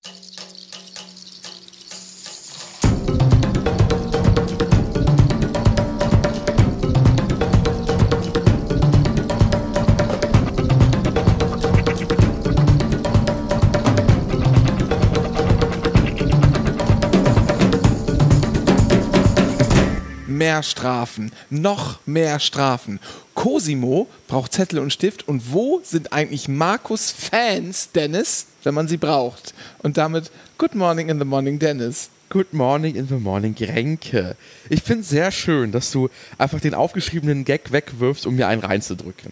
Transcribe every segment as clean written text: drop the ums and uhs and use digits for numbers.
Mehr Strafen, noch mehr Strafen. Cosimo braucht Zettel und Stift. Und wo sind eigentlich Markus Fans, Dennis, wenn man sie braucht? Und damit Good Morning in the Morning, Dennis. Good Morning in the Morning, Renke. Ich finde es sehr schön, dass du einfach den aufgeschriebenen Gag wegwirfst, um mir einen reinzudrücken.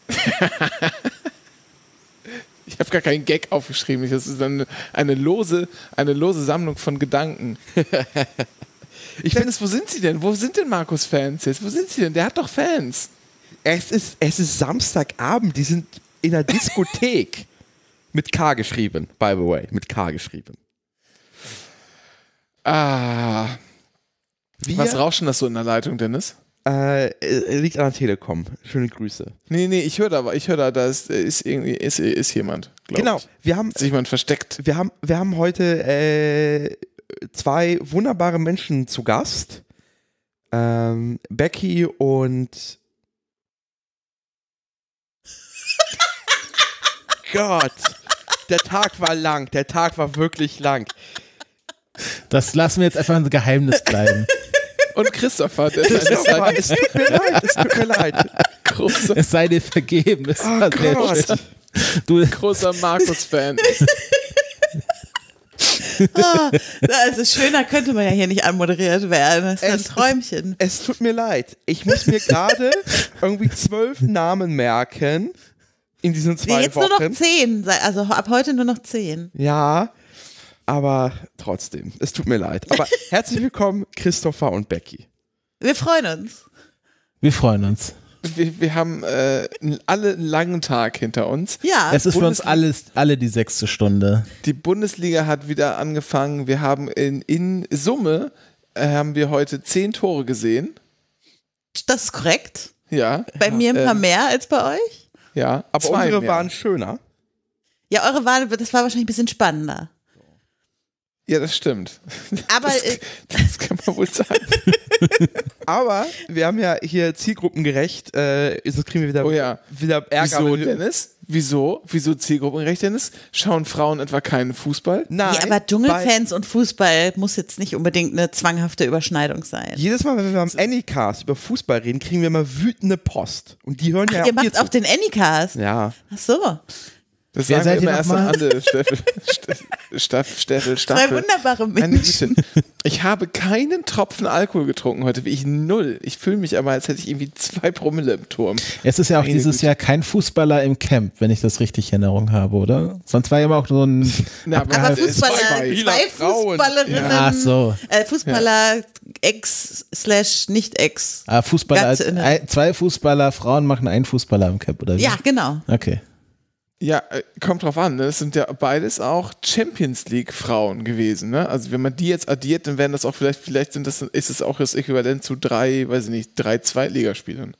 Ich habe gar keinen Gag aufgeschrieben. Das ist eine lose Sammlung von Gedanken. Dennis, wo sind sie denn? Wo sind denn Markus-Fans jetzt? Wo sind sie denn? Der hat doch Fans. Es ist Samstagabend, die sind in der Diskothek. Mit K geschrieben, by the way. Mit K geschrieben. Was rauscht denn das so in der Leitung, Dennis? Liegt an der Telekom. Schöne Grüße. Nee, ich höre da ist jemand. Genau, wir haben ist jemand versteckt. Wir haben heute zwei wunderbare Menschen zu Gast. Becky und Gott, der Tag war lang, der Tag war wirklich lang. Das lassen wir jetzt einfach ein Geheimnis bleiben. Und Christopher, es tut mir leid. Es sei dir vergeben. Es war sehr schön. Großer Markus-Fan. Also schöner könnte man ja hier nicht anmoderiert werden. Das ist ein Träumchen. Es tut mir leid. Ich muss mir gerade irgendwie 12 Namen merken in diesen 2 jetzt Wochen. Nur noch 10. Also ab heute nur noch 10. Ja, aber trotzdem. Es tut mir leid. Aber herzlich willkommen, Christopher und Becky. Wir freuen uns. Wir freuen uns. Wir haben alle einen langen Tag hinter uns. Ja. Es ist für uns alle die 6. Stunde. Die Bundesliga hat wieder angefangen. Wir haben in Summe haben wir heute 10 Tore gesehen. Das ist korrekt. Ja. Bei mir ein paar mehr als bei euch. Ja. Aber unsere waren schöner. Ja, das war wahrscheinlich ein bisschen spannender. Ja, das stimmt. Aber das kann man wohl sagen. Aber wir haben ja hier zielgruppengerecht, sonst kriegen wir wieder Ärger. Wieso, Dennis? Wieso zielgruppengerecht, Dennis? Schauen Frauen etwa keinen Fußball? Nein. Ja, aber Dschungelfans und Fußball muss jetzt nicht unbedingt eine zwanghafte Überschneidung sein. Jedes Mal, wenn wir am Anycast über Fußball reden, kriegen wir immer wütende Post. Und die hören ja ihr macht auch den Anycast? Ja. Ach so. Das Wer sagen wir seid immer ihr erst noch am Ende, Staffel. Zwei wunderbare Menschen. Ich habe keinen Tropfen Alkohol getrunken heute, wie ich 0. Ich fühle mich aber, als hätte ich irgendwie 2 Promille im Turm. Es ist ja auch dieses Jahr kein Fußballer im Camp, wenn ich das richtig in Erinnerung habe, oder? Sonst war ja immer auch so ein... Aber Fußballer, 2 Fußballerinnen, ja. Ach so. Fußballer Ex/Nicht-Ex. Fußballer, 2 Fußballer, Frauen machen einen Fußballer im Camp, oder wie? Ja, genau. Okay. Ja, kommt drauf an, ne? Das sind ja beides auch Champions League Frauen gewesen, ne? Also wenn man die jetzt addiert, dann wären das auch vielleicht ist es auch das Äquivalent zu 3 Zweitligaspielern.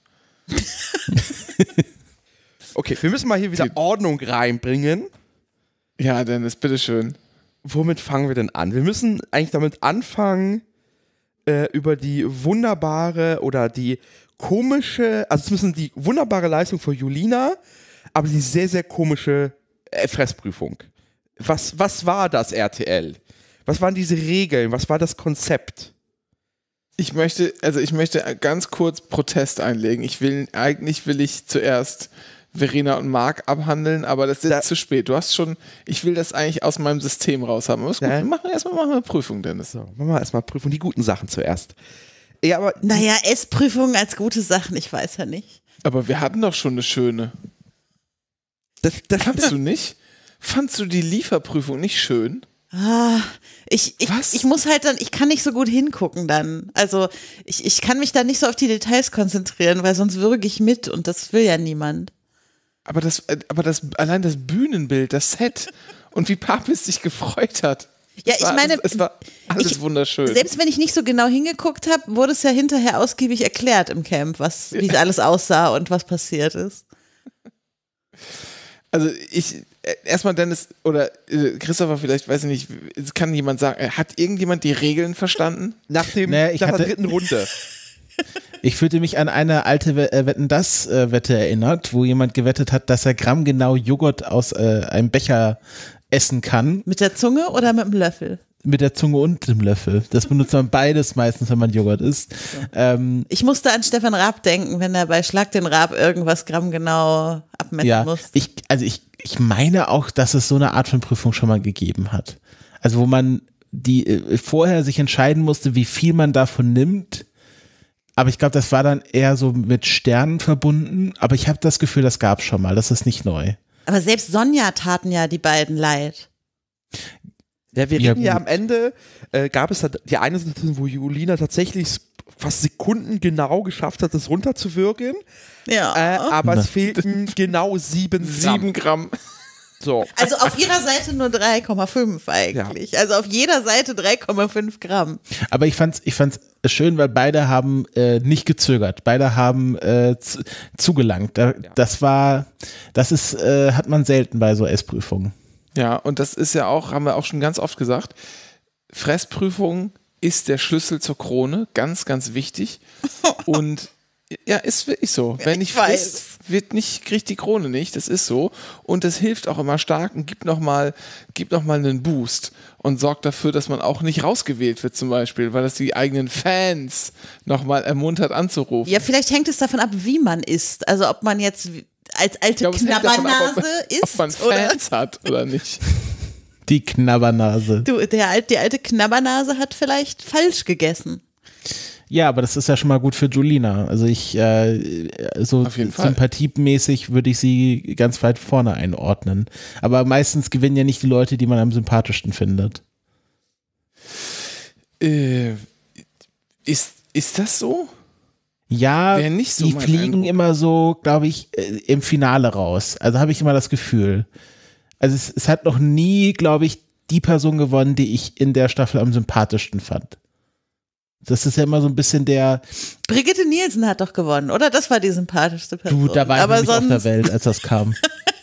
Okay, wir müssen mal hier wieder Ordnung reinbringen. Ja, Dennis, bitteschön. Womit fangen wir denn an? Wir müssen eigentlich damit anfangen, über die wunderbare oder die komische, also es müssen die wunderbare Leistung von Julina, aber die sehr, sehr komische Fressprüfung. Was war das, RTL? Was waren diese Regeln? Was war das Konzept? Ich möchte ganz kurz Protest einlegen. Eigentlich will ich zuerst Verena und Marc abhandeln, aber das ist jetzt zu spät. Ich will das eigentlich aus meinem System raus haben. Aber ist gut, wir machen erstmal eine Prüfung, Dennis. So, machen wir erstmal Prüfung, die guten Sachen zuerst. Ja, aber naja, Essprüfungen als gute Sachen, ich weiß ja nicht. Aber wir hatten doch schon eine schöne. Das fandst du nicht? Fandst du die Lieferprüfung nicht schön? Ich muss halt dann, ich kann nicht so gut hingucken dann. Also ich kann mich da nicht so auf die Details konzentrieren, weil sonst würge ich mit und das will ja niemand. Aber allein das Bühnenbild, das Set und wie Papis sich gefreut hat. Ja, ich meine, es war alles wunderschön. Selbst wenn ich nicht so genau hingeguckt habe, wurde es ja hinterher ausgiebig erklärt im Camp, wie alles aussah und was passiert ist. Also erstmal Dennis oder Christopher, vielleicht, weiß ich nicht, kann jemand sagen, hat irgendjemand die Regeln verstanden? Nach der dritten Runde. Ich fühlte mich an eine alte Wetten-dass-Wette erinnert, wo jemand gewettet hat, dass er grammgenau Joghurt aus einem Becher essen kann. Mit der Zunge oder mit dem Löffel? Mit der Zunge und dem Löffel. Das benutzt man beides meistens, wenn man Joghurt isst. Ich musste an Stefan Raab denken, wenn er bei Schlag den Raab irgendwas grammgenau abmessen muss. Ich meine auch, dass es so eine Art von Prüfung schon mal gegeben hat. Also wo man vorher sich entscheiden musste, wie viel man davon nimmt. Aber ich glaube, das war dann eher so mit Sternen verbunden. Aber ich habe das Gefühl, das gab es schon mal. Das ist nicht neu. Aber selbst Sonja taten ja die beiden leid. Ja, wir reden ja am Ende, gab es die eine Situation, wo Julina tatsächlich fast sekundengenau geschafft hat, das runterzuwürgen. Ja. Aber es fehlten genau 7 Gramm. 7 Gramm. So. Also auf ihrer Seite nur 3,5 eigentlich. Ja. Also auf jeder Seite 3,5 Gramm. Aber ich fand's schön, weil beide haben nicht gezögert. Beide haben zugelangt. Das hat man selten bei so Essprüfungen. Ja, und das ist ja auch, haben wir auch schon ganz oft gesagt, Fressprüfung ist der Schlüssel zur Krone, ganz, ganz wichtig. Und ja, ist wirklich so. Wer nicht frisst, kriegt die Krone nicht, das ist so. Und das hilft auch immer stark und gibt noch mal einen Boost und sorgt dafür, dass man auch nicht rausgewählt wird zum Beispiel, weil das die eigenen Fans nochmal ermuntert anzurufen. Ja, vielleicht hängt es davon ab, wie man isst. Also ob man jetzt als alte Knabbernase isst. Ob man Fans hat oder nicht. Die Knabbernase. Die alte Knabbernase hat vielleicht falsch gegessen. Ja, aber das ist ja schon mal gut für Julina. Also so sympathiemäßig würde ich sie ganz weit vorne einordnen. Aber meistens gewinnen ja nicht die Leute, die man am sympathischsten findet. Ist das so? Ja, so die fliegen Eindruck. Immer so, glaube ich, im Finale raus. Also habe ich immer das Gefühl. Also es hat noch nie, glaube ich, die Person gewonnen, die ich in der Staffel am sympathischsten fand. Das ist ja immer so ein bisschen der... Brigitte Nielsen hat doch gewonnen, oder? Das war die sympathischste Person. Du, da war ich nicht auf der Welt, als das kam.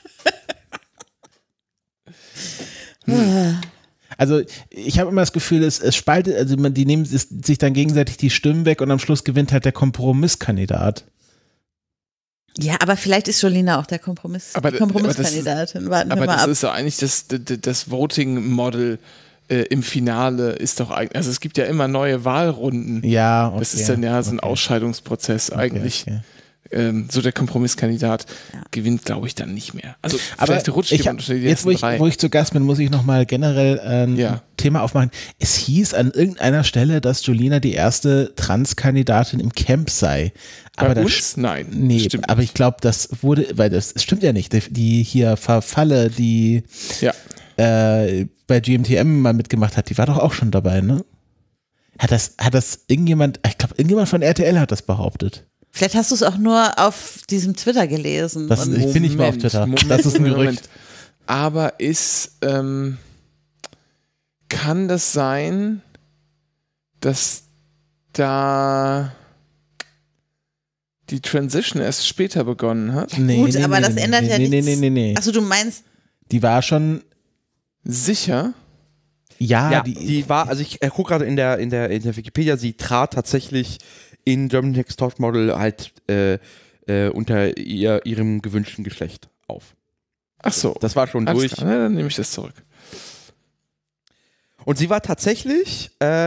Also ich habe immer das Gefühl, es spaltet, also die nehmen sich dann gegenseitig die Stimmen weg und am Schluss gewinnt halt der Kompromisskandidat. Ja, aber vielleicht ist Julina auch der Kompromisskandidatin. Warten wir mal ab. Aber das ist ja eigentlich das Voting-Model im Finale ist doch eigentlich, also es gibt ja immer neue Wahlrunden. Ja, okay. Das ist dann ja so ein Ausscheidungsprozess eigentlich. Okay. So der Kompromisskandidat gewinnt, glaube ich, dann nicht mehr. Also aber vielleicht rutscht jemand unter die ersten drei. Wo ich zu Gast bin, muss ich nochmal generell ein Thema aufmachen. Es hieß an irgendeiner Stelle, dass Julina die erste Trans-Kandidatin im Camp sei. Aber bei uns? Nein. Nee, aber ich glaube, das wurde, weil das stimmt ja nicht. Die hier Verfalle, die bei GMTM mal mitgemacht hat, die war doch auch schon dabei, ne? Hat das irgendjemand, ich glaube, irgendjemand von RTL hat das behauptet. Vielleicht hast du es auch nur auf diesem Twitter gelesen. Ich bin nicht mehr auf Twitter. Das ist ein Gerücht. Aber kann das sein, dass da die Transition erst später begonnen hat? Gut, aber das ändert ja nichts. Nee. Achso, du meinst... Die war schon... Sicher? Ja, die war, also ich gucke gerade in der Wikipedia, sie trat tatsächlich in German Next Top Model halt unter ihrem gewünschten Geschlecht auf. Ach so. Das war schon durch. Klar, dann nehme ich das zurück. Und sie war tatsächlich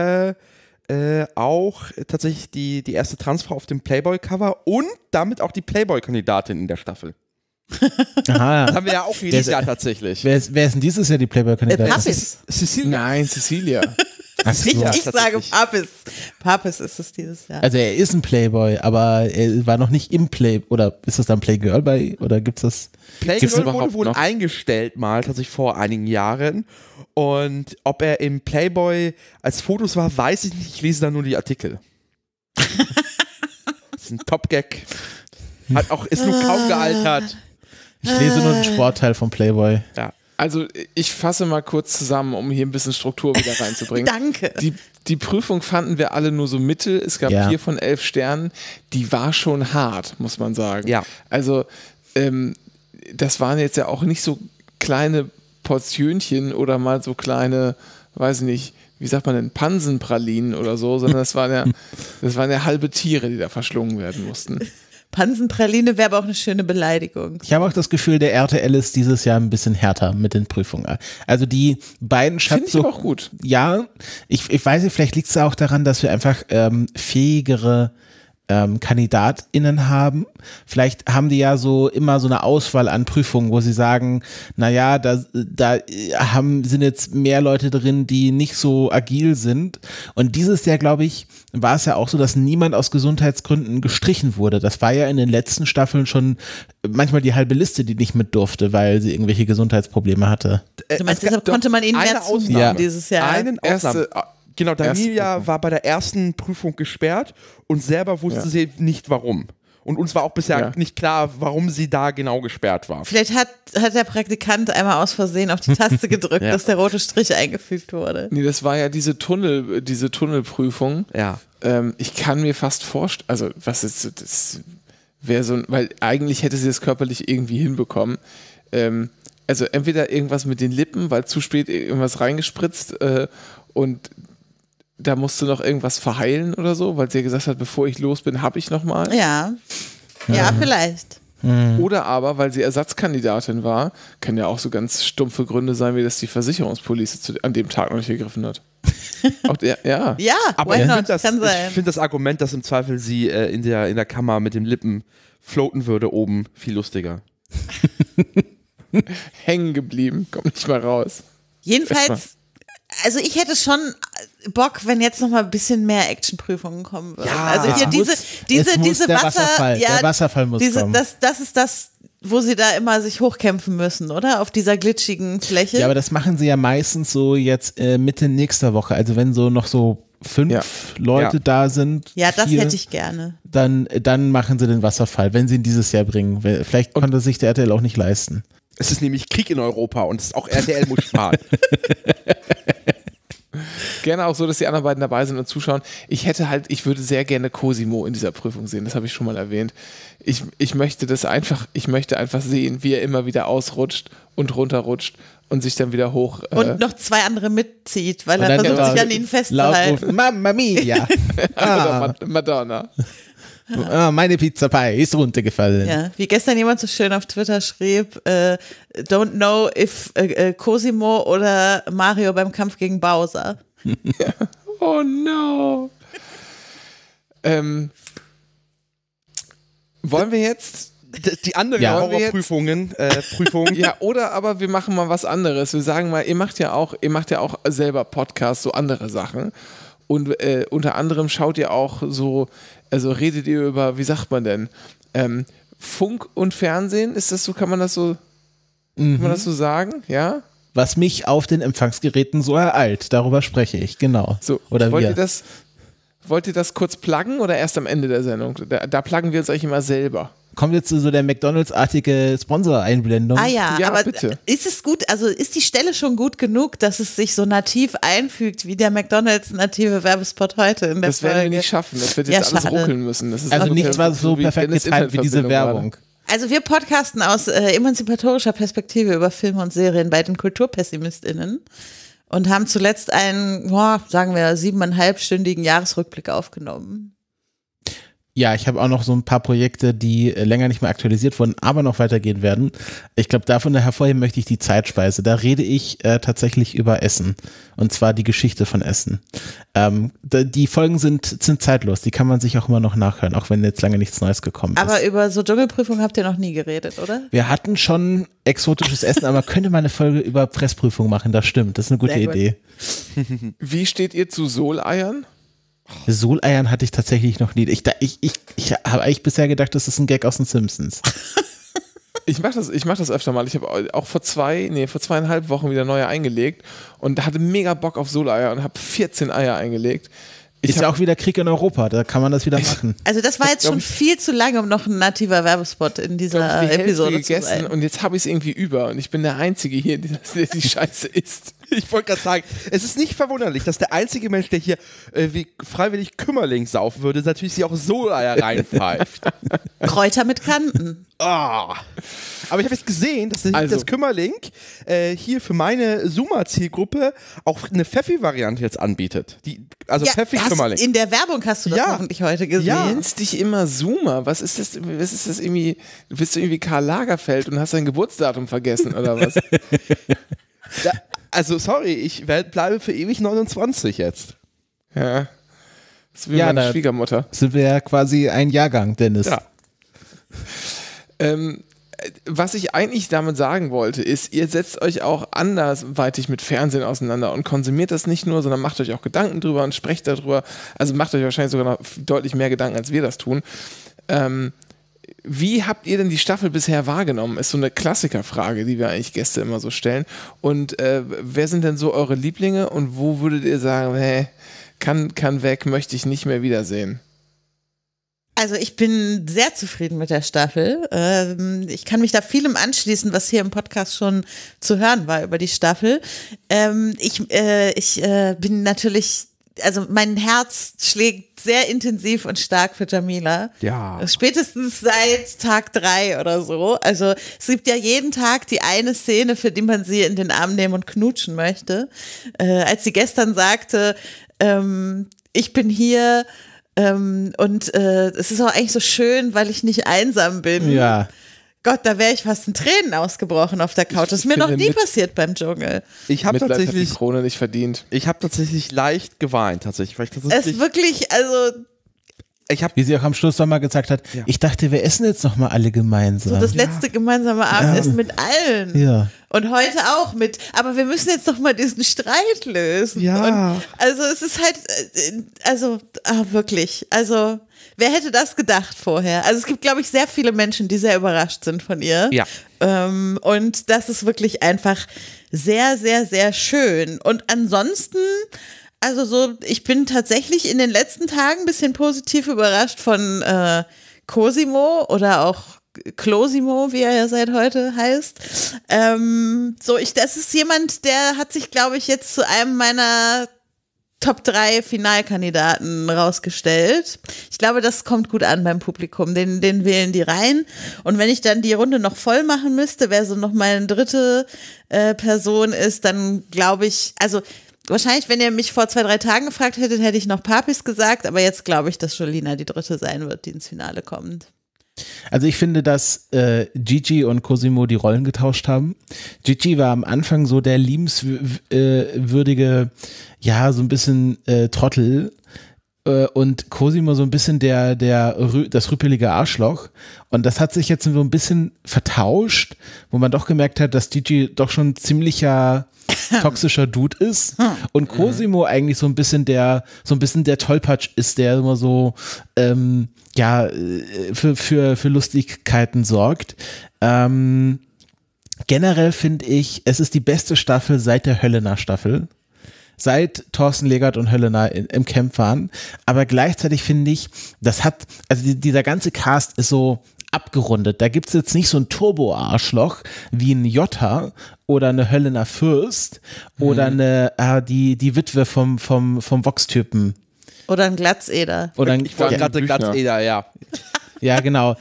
auch tatsächlich die erste Transfrau auf dem Playboy-Cover und damit auch die Playboy-Kandidatin in der Staffel. Aha. Das haben wir ja auch jedes Jahr tatsächlich. Wer ist denn dieses Jahr die Playboy-Kandidatin? Papis. Cecilia. Nein, Cecilia. Ich sage Papis. Papis ist es dieses Jahr. Also er ist ein Playboy, aber er war noch nicht im Play, oder ist das dann Playgirl bei, oder gibt's das? Playgirl wurde wohl eingestellt mal, tatsächlich vor einigen Jahren. Und ob er im Playboy als Fotos war, weiß ich nicht. Ich lese da nur die Artikel. Das ist ein Top-Gag. Ist nur kaum gealtert. Ich lese nur den Sportteil vom Playboy. Ja. Also ich fasse mal kurz zusammen, um hier ein bisschen Struktur wieder reinzubringen. Danke. Die Prüfung fanden wir alle nur so mittel. Es gab 4 von 11 Sternen. Die war schon hart, muss man sagen. Ja. Also das waren jetzt ja auch nicht so kleine Portionchen oder mal so kleine, weiß ich nicht, wie sagt man denn, Pansenpralinen oder so, sondern das waren ja halbe Tiere, die da verschlungen werden mussten. Pansenpraline wäre aber auch eine schöne Beleidigung. Ich habe auch das Gefühl, der RTL ist dieses Jahr ein bisschen härter mit den Prüfungen. Also die beiden Finde ich aber auch gut. Ja, ich weiß nicht, vielleicht liegt es auch daran, dass wir einfach fähigere KandidatInnen haben. Vielleicht haben die ja so immer so eine Auswahl an Prüfungen, wo sie sagen, naja, da sind jetzt mehr Leute drin, die nicht so agil sind. Und dieses Jahr, glaube ich, war es ja auch so, dass niemand aus Gesundheitsgründen gestrichen wurde. Das war ja in den letzten Staffeln schon manchmal die halbe Liste, die nicht mit durfte, weil sie irgendwelche Gesundheitsprobleme hatte. Du meinst, deshalb konnte man ihnen mehr zutrauen dieses Jahr? Einen Ausnahme. Genau, Daniela war bei der ersten Prüfung gesperrt und selber wusste sie nicht warum. Und uns war auch bisher nicht klar, warum sie da genau gesperrt war. Vielleicht hat der Praktikant einmal aus Versehen auf die Taste gedrückt, dass der rote Strich eingefügt wurde. Nee, das war ja diese Tunnelprüfung. Ja. Ich kann mir fast vorstellen, also was ist das wäre so, weil eigentlich hätte sie das körperlich irgendwie hinbekommen. Also entweder irgendwas mit den Lippen, weil zu spät irgendwas reingespritzt und da musste noch irgendwas verheilen oder so, weil sie ja gesagt hat, bevor ich los bin, habe ich noch mal. Ja, vielleicht. Oder aber, weil sie Ersatzkandidatin war, kann ja auch so ganz stumpfe Gründe sein, wie dass die Versicherungspolice an dem Tag noch nicht gegriffen hat. Auch ja, aber why not? ich finde das Argument, dass im Zweifel sie in der Kammer mit den Lippen floaten würde oben, viel lustiger. Hängen geblieben, kommt nicht mal raus. Jedenfalls, also ich hätte schon Bock, wenn jetzt noch mal ein bisschen mehr Actionprüfungen kommen würden. Ja, also hier diese der Wasserfall muss kommen. Das ist das, wo sie da immer sich hochkämpfen müssen, oder? Auf dieser glitschigen Fläche. Ja, aber das machen sie ja meistens so jetzt Mitte nächster Woche. Also wenn so noch so 5 Leute da sind. Ja, das hätte ich gerne. Dann machen sie den Wasserfall, wenn sie ihn dieses Jahr bringen. Vielleicht konnte sich der RTL auch nicht leisten. Es ist nämlich Krieg in Europa und auch RTL muss sparen. Gerne auch so, dass die anderen beiden dabei sind und zuschauen. Ich würde sehr gerne Cosimo in dieser Prüfung sehen, das habe ich schon mal erwähnt. Ich möchte einfach sehen, wie er immer wieder ausrutscht und runterrutscht und sich dann wieder hoch. Und noch 2 andere mitzieht, weil er versucht, sich an ihnen festzuhalten. Mamma mia! Oder Madonna. Meine Pizza Pie ist runtergefallen. Ja, wie gestern jemand so schön auf Twitter schrieb, don't know if Cosimo oder Mario beim Kampf gegen Bowser. Oh no. Wollen wir jetzt die anderen Horrorprüfungen Ja, oder aber wir machen mal was anderes. Wir sagen mal, ihr macht ja auch selber Podcasts, so andere Sachen. Und unter anderem schaut ihr auch so, also redet ihr über, wie sagt man denn, Funk und Fernsehen, ist das so, kann man das so sagen, ja? Was mich auf den Empfangsgeräten so ereilt, darüber spreche ich, genau. So, oder wollt ihr das kurz pluggen oder erst am Ende der Sendung? Da pluggen wir uns eigentlich immer selber. Kommt jetzt so der McDonalds-artige Sponsor-Einblendung? Ah ja, aber bitte. Ist es gut, also ist die Stelle schon gut genug, dass es sich so nativ einfügt, wie der McDonalds-native Werbespot heute in der Das Folge? werden wir nicht schaffen, das wird jetzt alles ruckeln müssen. Das ist also nichts war so perfekt geteilt wie diese Werbung. Also wir podcasten aus emanzipatorischer Perspektive über Filme und Serien bei den KulturpessimistInnen und haben zuletzt einen, sagen wir, 7,5-stündigen Jahresrückblick aufgenommen. Ja, ich habe auch noch so ein paar Projekte, die länger nicht mehr aktualisiert wurden, aber noch weitergehen werden. Ich glaube, davon hervorheben möchte ich die Zeitspeise. Da rede ich tatsächlich über Essen. Und zwar die Geschichte von Essen. Die Folgen sind zeitlos. Die kann man sich auch immer noch nachhören, auch wenn jetzt lange nichts Neues gekommen ist. Aber über so Dschungelprüfung habt ihr noch nie geredet, oder? Wir hatten schon exotisches Essen, aber man könnte mal eine Folge über Pressprüfung machen. Das stimmt. Das ist eine gute Idee. Wie steht ihr zu Soleiern? Soleiern hatte ich tatsächlich noch nie. Ich habe eigentlich bisher gedacht, das ist ein Gag aus den Simpsons. Ich mach das öfter mal. Ich habe auch vor 2,5 Wochen wieder neue eingelegt und hatte mega Bock auf Soleier und habe 14 Eier eingelegt. Ist ja auch wieder Krieg in Europa, da kann man das wieder machen. Also das war jetzt schon viel zu lange, um noch ein nativer Werbespot in dieser Episode zu sein. Und jetzt habe ich es irgendwie über und ich bin der Einzige hier, der die Scheiße isst. Ich wollte gerade sagen, es ist nicht verwunderlich, dass der einzige Mensch, der hier wie freiwillig Kümmerling saufen würde, natürlich sich auch so reinpfeift. Kräuter mit Kanten. Ah. Aber ich habe jetzt gesehen, dass das Kümmerling hier für meine Zoomer-Zielgruppe auch eine Pfeffi-Variante jetzt anbietet. Pfeffi-Kümmerling. In der Werbung hast du das hoffentlich heute gesehen. Du nennst dich immer Zoomer. Was ist das irgendwie? Bist du irgendwie Karl Lagerfeld und hast dein Geburtsdatum vergessen oder was? Ja, also sorry, ich bleibe für ewig 29 jetzt. Ja. Das ist wie meine Schwiegermutter. Sind wir ja quasi ein Jahrgang, Dennis. Ja. Was ich eigentlich damit sagen wollte, ist, ihr setzt euch auch andersweitig mit Fernsehen auseinander und konsumiert das nicht nur, sondern macht euch auch Gedanken drüber und sprecht darüber. Also macht euch wahrscheinlich sogar noch deutlich mehr Gedanken, als wir das tun. Wie habt ihr denn die Staffel bisher wahrgenommen? Ist so eine Klassikerfrage, die wir eigentlich Gäste immer so stellen. Und wer sind denn so eure Lieblinge und wo würdet ihr sagen, hey, kann weg, möchte ich nicht mehr wiedersehen? Also ich bin sehr zufrieden mit der Staffel. Ich kann mich da vielem anschließen, was hier im Podcast schon zu hören war über die Staffel. Ich bin natürlich, also mein Herz schlägt sehr intensiv und stark für Jamila. Ja. Spätestens seit Tag 3 oder so. Also es gibt ja jeden Tag die eine Szene, für die man sie in den Arm nehmen und knutschen möchte. Als sie gestern sagte, ich bin hier, und es ist auch eigentlich so schön, weil ich nicht einsam bin. Ja. Gott, da wäre ich fast in Tränen ausgebrochen auf der Couch. Das ist mir noch nie passiert beim Dschungel. Ich habe tatsächlich die Krone nicht verdient. Ich habe tatsächlich leicht geweint, tatsächlich. Weil es ist wirklich, also wie sie auch am Schluss nochmal gesagt hat, ich dachte, wir essen jetzt nochmal alle gemeinsam. So das letzte gemeinsame Abendessen mit allen. Ja. Und heute auch mit, aber wir müssen jetzt doch mal diesen Streit lösen. Ja. Und also es ist halt, wirklich, also wer hätte das gedacht vorher? Also es gibt, glaube ich, sehr viele Menschen, die sehr überrascht sind von ihr. Ja. Und das ist wirklich einfach sehr, sehr, sehr schön. Und ansonsten, also so, ich bin tatsächlich in den letzten Tagen ein bisschen positiv überrascht von Cosimo oder auch Closimo, wie er ja seit heute heißt. Das ist jemand, der hat sich, glaube ich, jetzt zu einem meiner Top 3 Finalkandidaten rausgestellt. Ich glaube, das kommt gut an beim Publikum. Den wählen die rein. Und wenn ich dann die Runde noch voll machen müsste, wer so noch meine dritte Person ist, dann glaube ich, also wahrscheinlich, wenn ihr mich vor 2-3 Tagen gefragt hättet, hätte ich noch Papis gesagt, aber jetzt glaube ich, dass Jolina die dritte sein wird, die ins Finale kommt. Also ich finde, dass Gigi und Cosimo die Rollen getauscht haben. Gigi war am Anfang so der liebenswürdige, so ein bisschen Trottel, und Cosimo so ein bisschen das rüppelige Arschloch. Und das hat sich jetzt so ein bisschen vertauscht, wo man doch gemerkt hat, dass Gigi doch schon ziemlicher toxischer Dude ist und Cosimo eigentlich so ein bisschen der Tollpatsch ist, der immer so für Lustigkeiten sorgt. Generell finde ich, es ist die beste Staffel seit der Höllener-Staffel. Seit Thorsten Legert und Höllener im Camp waren. Aber gleichzeitig finde ich, dieser ganze Cast ist so abgerundet. Da gibt es jetzt nicht so ein Turbo-Arschloch wie ein Jota oder eine Höllener Fürst oder die Witwe vom Vox-Typen. Oder ein Glatzeder. Ich wollte gerade Glatzeder, ja. Ja, genau.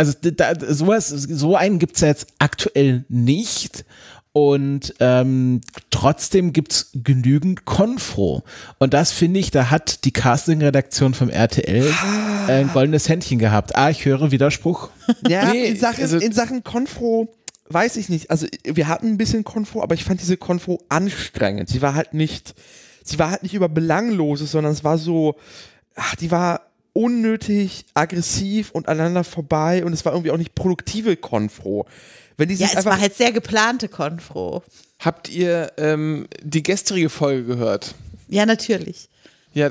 So einen gibt es ja jetzt aktuell nicht. Und trotzdem gibt's genügend Konfro. Und das finde ich, da hat die Casting-Redaktion vom RTL ein goldenes Händchen gehabt. Ich höre Widerspruch. Ja, in Sachen Konfro weiß ich nicht. Also wir hatten ein bisschen Konfro, aber ich fand diese Konfro anstrengend. Sie war halt nicht über Belangloses, sondern es war so, die war unnötig aggressiv und aneinander vorbei und es war irgendwie auch nicht produktive Konfro. Es war halt sehr geplante Konfro. Habt ihr die gestrige Folge gehört? Ja, natürlich. Ja,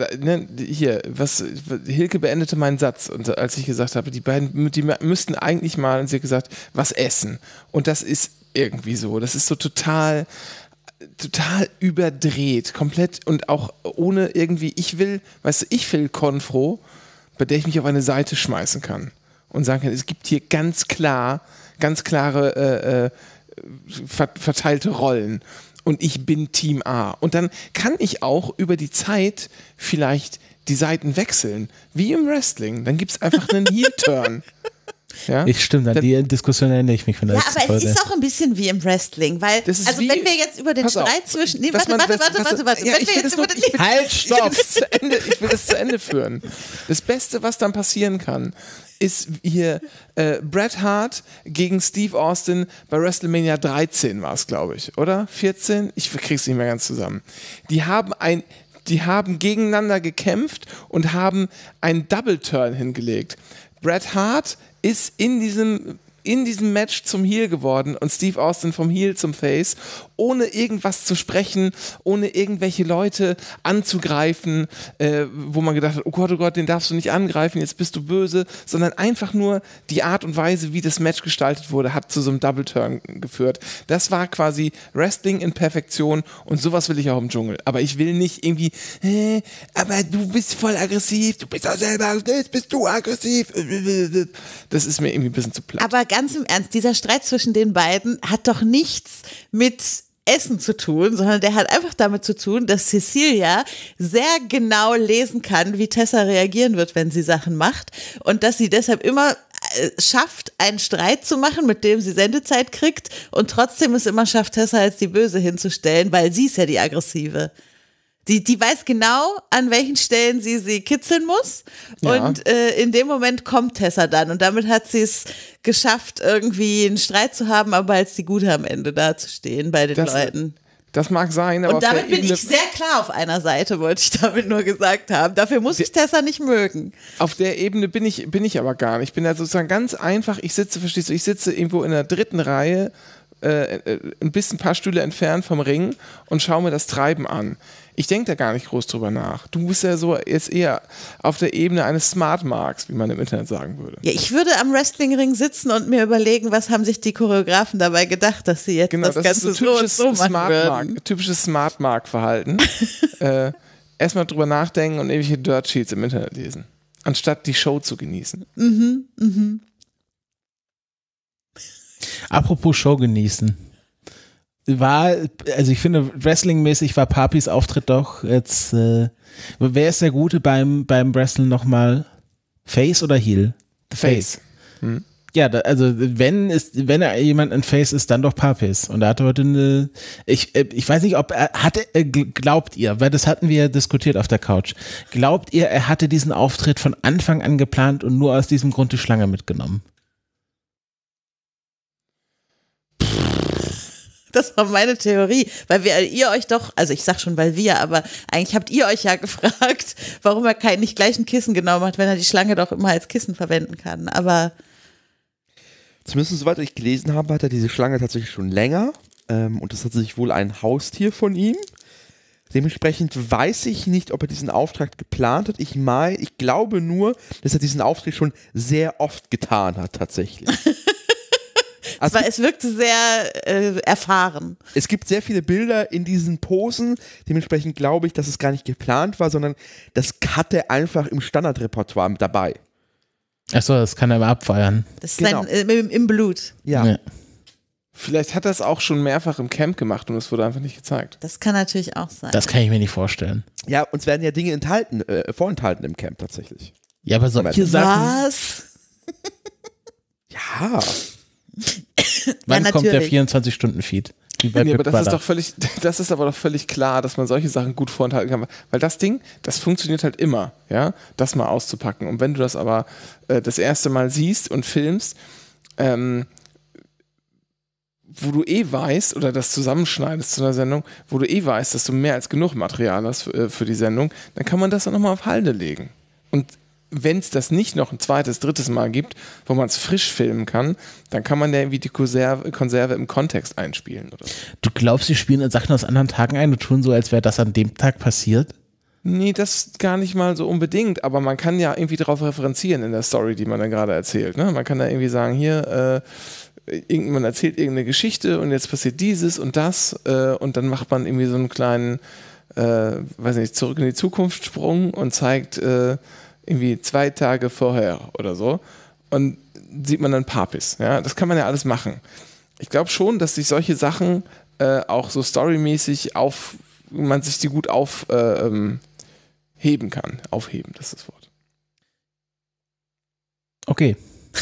Hilke beendete meinen Satz, und als ich gesagt habe, die beiden, die müssten eigentlich mal, und sie hat gesagt, was essen. Und das ist irgendwie so, das ist so total überdreht, komplett, und auch ohne irgendwie, ich will Konfro, bei der ich mich auf eine Seite schmeißen kann und sagen kann, es gibt hier ganz klare verteilte Rollen. und ich bin Team A. Und dann kann ich auch über die Zeit vielleicht die Seiten wechseln, wie im Wrestling. Dann gibt es einfach einen Heel-Turn. Ja? Stimmt, an die Diskussion erinnere ich mich von der Ja, letzten aber Folge. es ist auch ein bisschen wie im Wrestling, weil, Das ist also wie- wenn wir jetzt über den Pass auf. Streit zwischen, nee, Was warte, man- warte. Ja, Wenn ich wir will jetzt das nur- über den- ich will- Halt, stopp! Ich will das zu Ende führen. Das Beste, was dann passieren kann, ist hier Bret Hart gegen Steve Austin bei WrestleMania 13 war es, glaube ich, oder? 14? Ich krieg's nicht mehr ganz zusammen. Die haben gegeneinander gekämpft und haben einen Double Turn hingelegt. Bret Hart ist in diesem Match zum Heel geworden und Steve Austin vom Heel zum Face, ohne irgendwas zu sprechen, ohne irgendwelche Leute anzugreifen, wo man gedacht hat, oh Gott, den darfst du nicht angreifen, jetzt bist du böse, sondern einfach nur die Art und Weise, wie das Match gestaltet wurde, hat zu so einem Double Turn geführt. Das war quasi Wrestling in Perfektion und sowas will ich auch im Dschungel. Aber ich will nicht irgendwie, aber du bist voll aggressiv, du bist doch selber, jetzt bist du aggressiv. Das ist mir irgendwie ein bisschen zu platt. Aber ganz im Ernst, dieser Streit zwischen den beiden hat doch nichts mit Essen zu tun, sondern der hat einfach damit zu tun, dass Cecilia sehr genau lesen kann, wie Tessa reagieren wird, wenn sie Sachen macht und dass sie deshalb immer schafft, einen Streit zu machen, mit dem sie Sendezeit kriegt und trotzdem es immer schafft, Tessa als die Böse hinzustellen, weil sie ist ja die Aggressive. Die weiß genau, an welchen Stellen sie kitzeln muss. Ja. Und in dem Moment kommt Tessa dann. Und damit hat sie es geschafft, irgendwie einen Streit zu haben, aber als die Gute am Ende dazustehen bei den Leuten. Das mag sein, aber Und damit bin ich sehr klar auf einer Seite, wollte ich damit nur gesagt haben. Dafür muss ich Tessa nicht mögen. auf der Ebene bin ich aber gar nicht. Ich bin da sozusagen ganz einfach, ich sitze irgendwo in der 3. Reihe, ein paar Stühle entfernt vom Ring und schaue mir das Treiben an. Ich denke da gar nicht groß drüber nach. Du bist ja so jetzt eher auf der Ebene eines Smart Marks, wie man im Internet sagen würde. Ja, ich würde am Wrestlingring sitzen und mir überlegen, was haben sich die Choreografen dabei gedacht, dass sie jetzt das Ganze ist so typisches so machen würden. typisches Smart Mark-Verhalten. Erstmal drüber nachdenken und irgendwelche Dirt Sheets im Internet lesen, anstatt die Show zu genießen. Apropos Show genießen. Also ich finde, wrestlingmäßig war Papis Auftritt doch jetzt, wer ist der Gute beim Wrestling nochmal? Face oder Heel? Face. Ja, also wenn jemand ein Face ist, dann doch Papis. Und er hatte heute ich weiß nicht, glaubt ihr, weil das hatten wir ja diskutiert auf der Couch, glaubt ihr, er hatte diesen Auftritt von Anfang an geplant und nur aus diesem Grund die Schlange mitgenommen? Das war meine Theorie, weil ihr euch doch, also ich sag schon, weil wir, aber eigentlich habt ihr euch ja gefragt, warum er nicht gleich ein Kissen genommen hat, wenn er die Schlange doch immer als Kissen verwenden kann, aber Zumindest soweit ich gelesen habe, hat er diese Schlange tatsächlich schon länger und das ist tatsächlich wohl ein Haustier von ihm. Dementsprechend weiß ich nicht, ob er diesen Auftrag geplant hat. Ich glaube nur, dass er diesen Auftrag schon sehr oft getan hat tatsächlich. Also es wirkte sehr erfahren. es gibt sehr viele Bilder in diesen Posen, dementsprechend glaube ich, dass es gar nicht geplant war, sondern das hatte einfach im Standardrepertoire mit dabei. Achso, das kann er aber abfeiern. Das ist Genau. im Blut. Ja. Vielleicht hat er es auch schon mehrfach im Camp gemacht und es wurde einfach nicht gezeigt. Das kann natürlich auch sein. Das kann ich mir nicht vorstellen. Ja, uns werden ja Dinge vorenthalten im Camp tatsächlich. Ja, aber solche Sachen, Was? Ja. wann Ja, kommt der natürlich. 24-Stunden-Feed? Wie bei Nee, aber Big das ist Brother. das ist aber doch völlig klar, dass man solche Sachen gut vorenthalten kann. Weil das Ding, das funktioniert halt immer, ja, das mal auszupacken. Und wenn du das aber das erste Mal siehst und filmst, wo du weißt, oder das zusammenschneidest zu einer Sendung, wo du weißt, dass du mehr als genug Material hast für die Sendung, dann kann man das dann nochmal auf Halde legen. Und wenn es das nicht noch ein zweites, drittes Mal gibt, wo man es frisch filmen kann, dann kann man ja irgendwie die Konserve im Kontext einspielen. Oder so. Du glaubst, sie spielen Sachen aus anderen Tagen ein und tun so, als wäre das an dem Tag passiert? Nee, das gar nicht mal so unbedingt, aber man kann ja irgendwie darauf referenzieren in der Story, die man dann gerade erzählt. Ne? Man kann da irgendwie sagen, hier, man erzählt irgendeine Geschichte und jetzt passiert dieses und das und dann macht man irgendwie so einen kleinen, weiß nicht, zurück in die Zukunft Sprung und zeigt irgendwie 2 Tage vorher oder so und sieht man dann Papis. Ja? Das kann man ja alles machen. Ich glaube schon, dass sich solche Sachen auch so storymäßig man sich die gut aufheben kann. Aufheben, das ist das Wort. Okay.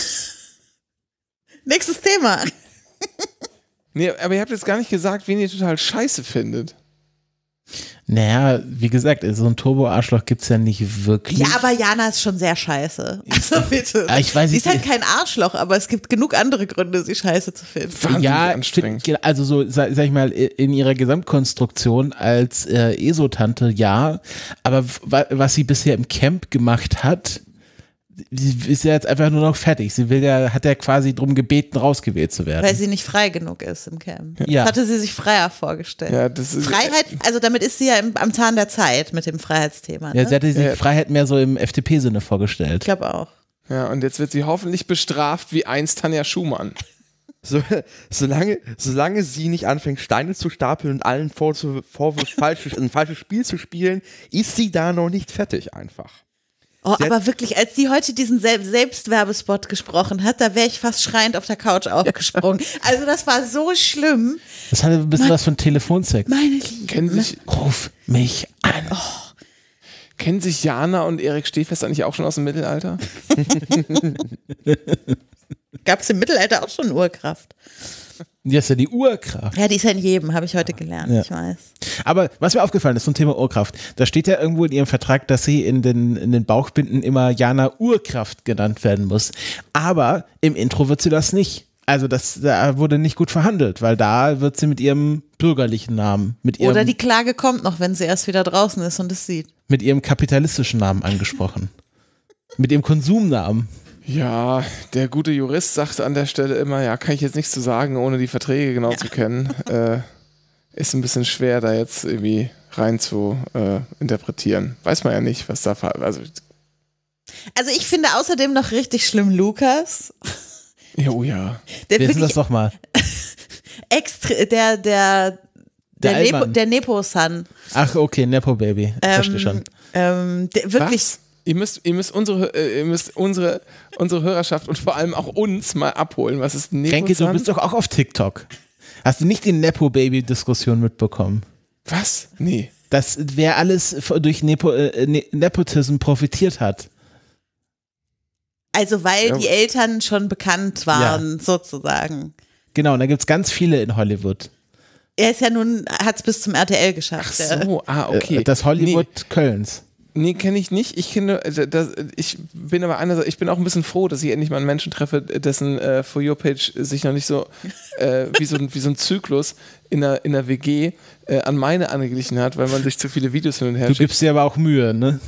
Nächstes Thema. Nee, aber ihr habt jetzt gar nicht gesagt, wen ihr total scheiße findet. Naja, wie gesagt, so ein Turbo-Arschloch gibt's ja nicht wirklich. Ja, aber Jana ist schon sehr scheiße. Also bitte. Ich weiß Sie nicht, ist halt kein Arschloch, aber es gibt genug andere Gründe, sie scheiße zu finden. Wahnsinnig ja, anstrengend. also so, sag ich mal, in ihrer Gesamtkonstruktion als ESO-Tante, ja, aber was sie bisher im Camp gemacht hat, sie ist ja jetzt einfach nur noch fertig. Hat ja quasi drum gebeten, rausgewählt zu werden. Weil sie nicht frei genug ist im Camp. Ja. Das hatte sie sich freier vorgestellt. Ja, das ist, Freiheit, also damit ist sie ja am Zahn der Zeit mit dem Freiheitsthema. Ne? Ja, sie hatte sich Freiheit mehr so im FDP-Sinne vorgestellt. Ich glaube auch. ja, und jetzt wird sie hoffentlich bestraft wie einst Tanja Schumann. Solange sie nicht anfängt, Steine zu stapeln und allen Vorwurf ein falsches Spiel zu spielen, ist sie da noch nicht fertig einfach. Oh, aber wirklich, als die heute diesen Selbstwerbespot gesprochen hat, da wäre ich fast schreiend auf der Couch aufgesprungen. Also das war so schlimm. Das hatte ein bisschen was von Telefonsex. Meine Liebe. Ruf mich an. Kennen sich Jana und Erik Stehfest eigentlich auch schon aus dem Mittelalter? Gab es im Mittelalter auch schon Urkraft? Die ist ja die Urkraft. Ja, die ist ja in jedem, habe ich heute gelernt, Ja. ich weiß. Aber was mir aufgefallen ist zum Thema Urkraft, da steht ja irgendwo in ihrem Vertrag, dass sie in den Bauchbinden immer Jana Urkraft genannt werden muss. Aber im Intro wird sie das nicht. Also da wurde nicht gut verhandelt, weil da wird sie mit ihrem bürgerlichen Namen, Oder die Klage kommt noch, wenn sie erst wieder draußen ist und es sieht. mit ihrem kapitalistischen Namen angesprochen. Mit ihrem Konsumnamen. Ja, der gute Jurist sagt an der Stelle immer, ja, kann ich jetzt nichts zu sagen, ohne die Verträge genau zu kennen. Ist ein bisschen schwer, da jetzt irgendwie rein zu interpretieren. Weiß man ja nicht, was da Also ich finde außerdem noch richtig schlimm Lukas. oh ja. Der Wer ist denn das wirklich doch mal? der Allmann. der Nepo-San. Ach, okay, Nepo Baby. Verstehe schon. Der wirklich. Was? Ihr müsst unsere Hörerschaft und vor allem auch uns mal abholen. Was ist Nepo-San? Renke, du bist doch auch auf TikTok. Hast du nicht die Nepo-Baby-Diskussion mitbekommen? Was? Nee. Wer alles durch Nepotism profitiert hat. Also weil die Eltern schon bekannt waren, sozusagen. Genau, und da gibt es ganz viele in Hollywood. Er ist ja nun, hat es bis zum RTL geschafft. Ach so, okay. Das Hollywood Kölns. Nee, kenne ich nicht. Ich bin aber einerseits, ich bin auch ein bisschen froh, dass ich endlich mal einen Menschen treffe, dessen For You Page sich noch nicht so wie so ein Zyklus in einer WG an meine angeglichen hat, weil man sich zu viele Videos hin und her Du gibst dir aber auch Mühe, ne?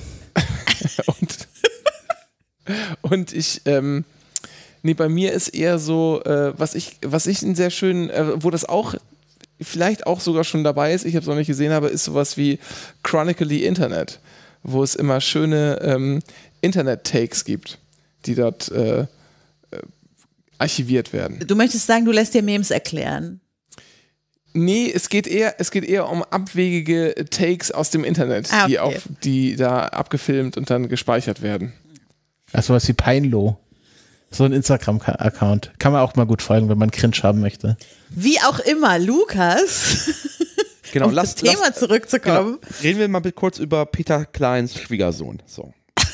und ich, nee, bei mir ist eher so, was ich einen sehr schönen, wo das auch vielleicht auch sogar schon dabei ist, ich habe es noch nicht gesehen habe, ist sowas wie Chronically Internet, wo es immer schöne Internet-Takes gibt, die dort archiviert werden. Du möchtest sagen, du lässt dir Memes erklären. Nee, es geht eher um abwegige Takes aus dem Internet, okay. die da abgefilmt und dann gespeichert werden. Ach, sowas wie Peinlo. So ein Instagram-Account. Kann man auch mal gut folgen, wenn man Cringe haben möchte. Wie auch immer, Lukas, Genau, um zum Thema zurückzukommen. Genau. Reden wir mal kurz über Peter Kleins Schwiegersohn. So.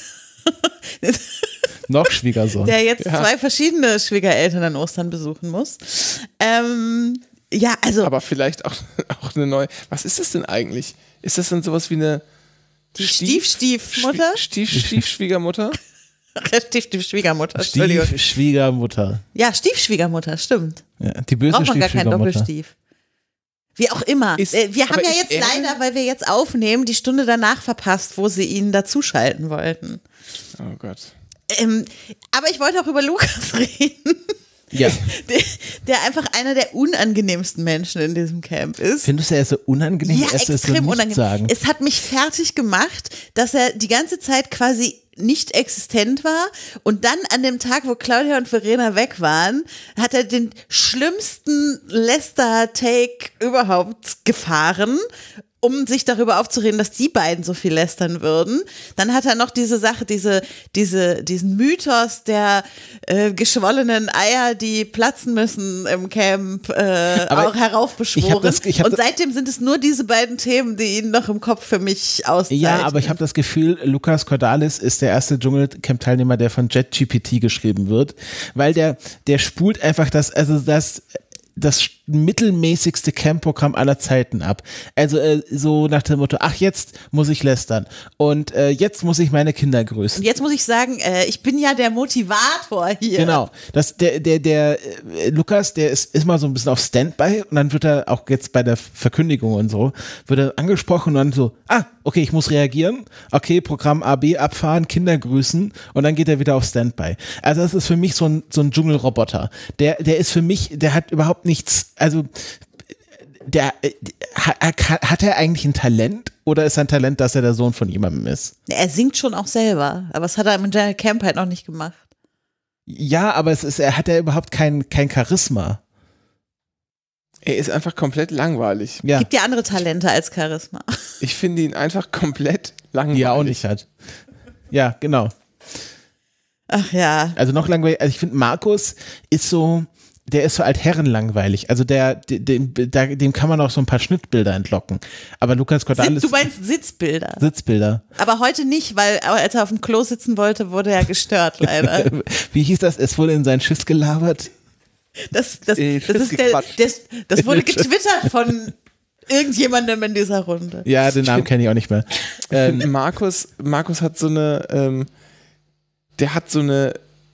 Noch Schwiegersohn. Der jetzt 2 verschiedene Schwiegereltern an Ostern besuchen muss. Ja, also. Aber vielleicht auch eine neue. Was ist das denn eigentlich? Ist das denn sowas wie eine Stiefmutter? Stiefschwiegermutter? Stiefschwiegermutter, Entschuldigung. Stiefschwiegermutter. Ja, Stiefschwiegermutter, stimmt. Ja, die böse Braucht man gar keinen Stiefschwiegermutter. Doppelstief. Wie auch immer. Wir haben ja jetzt leider, weil wir jetzt aufnehmen, die Stunde danach verpasst, wo sie ihn dazuschalten wollten. Oh Gott. Aber ich wollte auch über Lukas reden. Ja. Der einfach einer der unangenehmsten Menschen in diesem Camp ist. Findest du, er ist so unangenehm? Ja, Es ist extrem so unangenehm. sagen. Es hat mich fertig gemacht, dass er die ganze Zeit quasi nicht existent war und dann an dem Tag, wo Claudia und Verena weg waren, hat er den schlimmsten Lester-Take überhaupt gefahren um sich darüber aufzureden, dass die beiden so viel lästern würden. Dann hat er noch diese Sache, diesen Mythos der geschwollenen Eier, die platzen müssen im Camp, auch heraufbeschworen. Und seitdem sind es nur diese beiden Themen, die ihn noch im Kopf für mich auszeichnen. Ja, aber ich habe das Gefühl, Lucas Cordalis ist der erste Dschungelcamp-Teilnehmer, der von JetGPT geschrieben wird, weil der spult einfach das mittelmäßigste Camp-Programm aller Zeiten ab. Also so nach dem Motto, ach, jetzt muss ich lästern und jetzt muss ich meine Kinder grüßen. Und jetzt muss ich sagen, ich bin ja der Motivator hier. Genau, der Lukas, der ist mal so ein bisschen auf Standby und dann wird er auch jetzt bei der Verkündigung und so, wird er angesprochen und dann so, okay, ich muss reagieren, okay, Programm A, B abfahren, Kinder grüßen und dann geht er wieder auf Standby. Also das ist für mich so ein Dschungelroboter. Der ist für mich, der hat überhaupt nichts, also hat er eigentlich ein Talent oder ist ein Talent, dass er der Sohn von jemandem ist? Er singt schon auch selber, aber das hat er im Dschungel Camp halt noch nicht gemacht. Ja, aber er hat ja überhaupt kein Charisma. Er ist einfach komplett langweilig. Ja. Gibt ja andere Talente als Charisma. Ich finde ihn einfach komplett langweilig. Die er auch nicht hat. Ja, genau. Ach ja. Also noch langweilig. Also ich finde, Markus ist so, der ist so altherrenlangweilig. Also dem kann man auch so ein paar Schnittbilder entlocken. Aber Lucas Cordalis. Du meinst Sitzbilder? Sitzbilder. Aber heute nicht, weil als er auf dem Klo sitzen wollte, wurde er gestört, leider. Wie hieß das? Es wurde in seinen Schiss gelabert. Das wurde getwittert von irgendjemandem in dieser Runde. Ja, den Namen kenne ich auch nicht mehr. Markus hat so eine, der hat so eine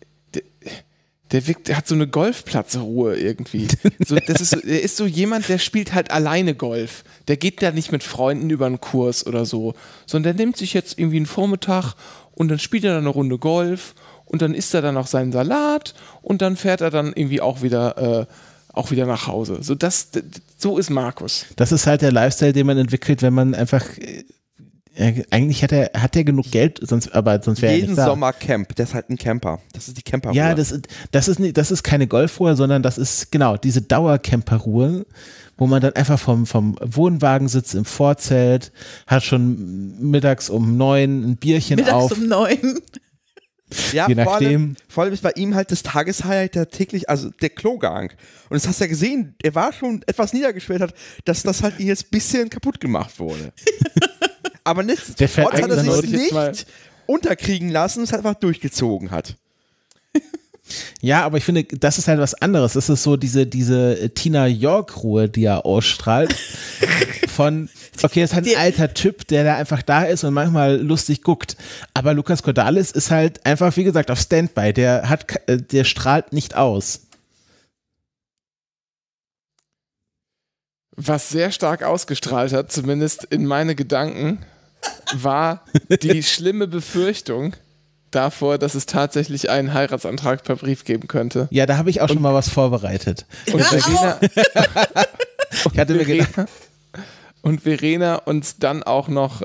Golfplatzruhe irgendwie. Er ist so jemand, der spielt halt alleine Golf. Der geht da nicht mit Freunden über einen Kurs oder so, sondern der nimmt sich jetzt irgendwie einen Vormittag und dann spielt er dann eine Runde Golf und dann isst er dann auch seinen Salat und dann fährt er dann irgendwie auch wieder nach Hause. So ist Markus. Das ist halt der Lifestyle, den man entwickelt, wenn man einfach eigentlich hat er genug Geld, sonst wäre er nicht da. Jeden Sommer Camp, der ist halt ein Camper. Das ist die Camperruhe. Ja, das ist keine Golfruhe, sondern das ist genau diese Dauercamperruhe, wo man dann einfach vom Wohnwagen sitzt im Vorzelt, hat schon mittags um 9 ein Bierchen auf. Mittags um 9. Ja, je nachdem. Vor allem ist bei ihm halt das Tageshighlight der Klogang. Und das hast du ja gesehen, er war schon etwas niedergeschwellt, dass das halt jetzt ein bisschen kaputt gemacht wurde. Aber nichtsdestotrotz hat er sich nicht unterkriegen lassen und es einfach durchgezogen hat. Ja, aber ich finde, das ist halt was anderes. Das ist so diese Tina York-Ruhe, die er ausstrahlt. Okay, es ist halt ein alter Typ, der da einfach da ist und manchmal lustig guckt. Aber Lucas Cordalis ist halt einfach, wie gesagt, auf Standby. Der strahlt nicht aus. Was sehr stark ausgestrahlt hat, zumindest in meine Gedanken, war die schlimme Befürchtung davor, dass es tatsächlich einen Heiratsantrag per Brief geben könnte. Ja, da habe ich auch schon mal was vorbereitet. Und Verena uns dann auch noch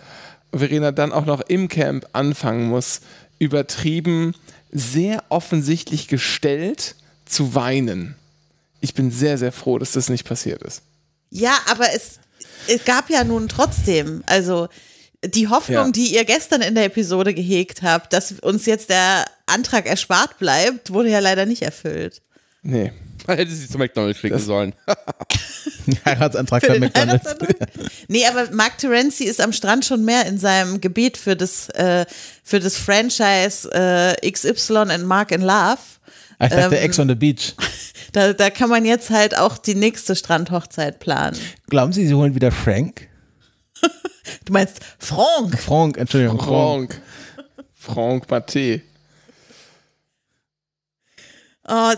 im Camp anfangen muss, übertrieben, sehr offensichtlich gestellt zu weinen. Ich bin sehr, sehr froh, dass das nicht passiert ist. Ja, aber es gab ja nun trotzdem, also die Hoffnung, die ihr gestern in der Episode gehegt habt, dass uns jetzt der Antrag erspart bleibt, wurde ja leider nicht erfüllt. Nee. Man hätte sie zu McDonald's schicken sollen. Heiratsantrag bei McDonald's. Nee, aber Mark Terenzi ist am Strand schon mehr in seinem Gebet für das Franchise XY and Mark in Love. Ich dachte Ex on the Beach. Da kann man jetzt halt auch die nächste Strandhochzeit planen. Glauben Sie holen wieder Frank? Du meinst Frank? Frank, Entschuldigung. Frank Maté. Oh,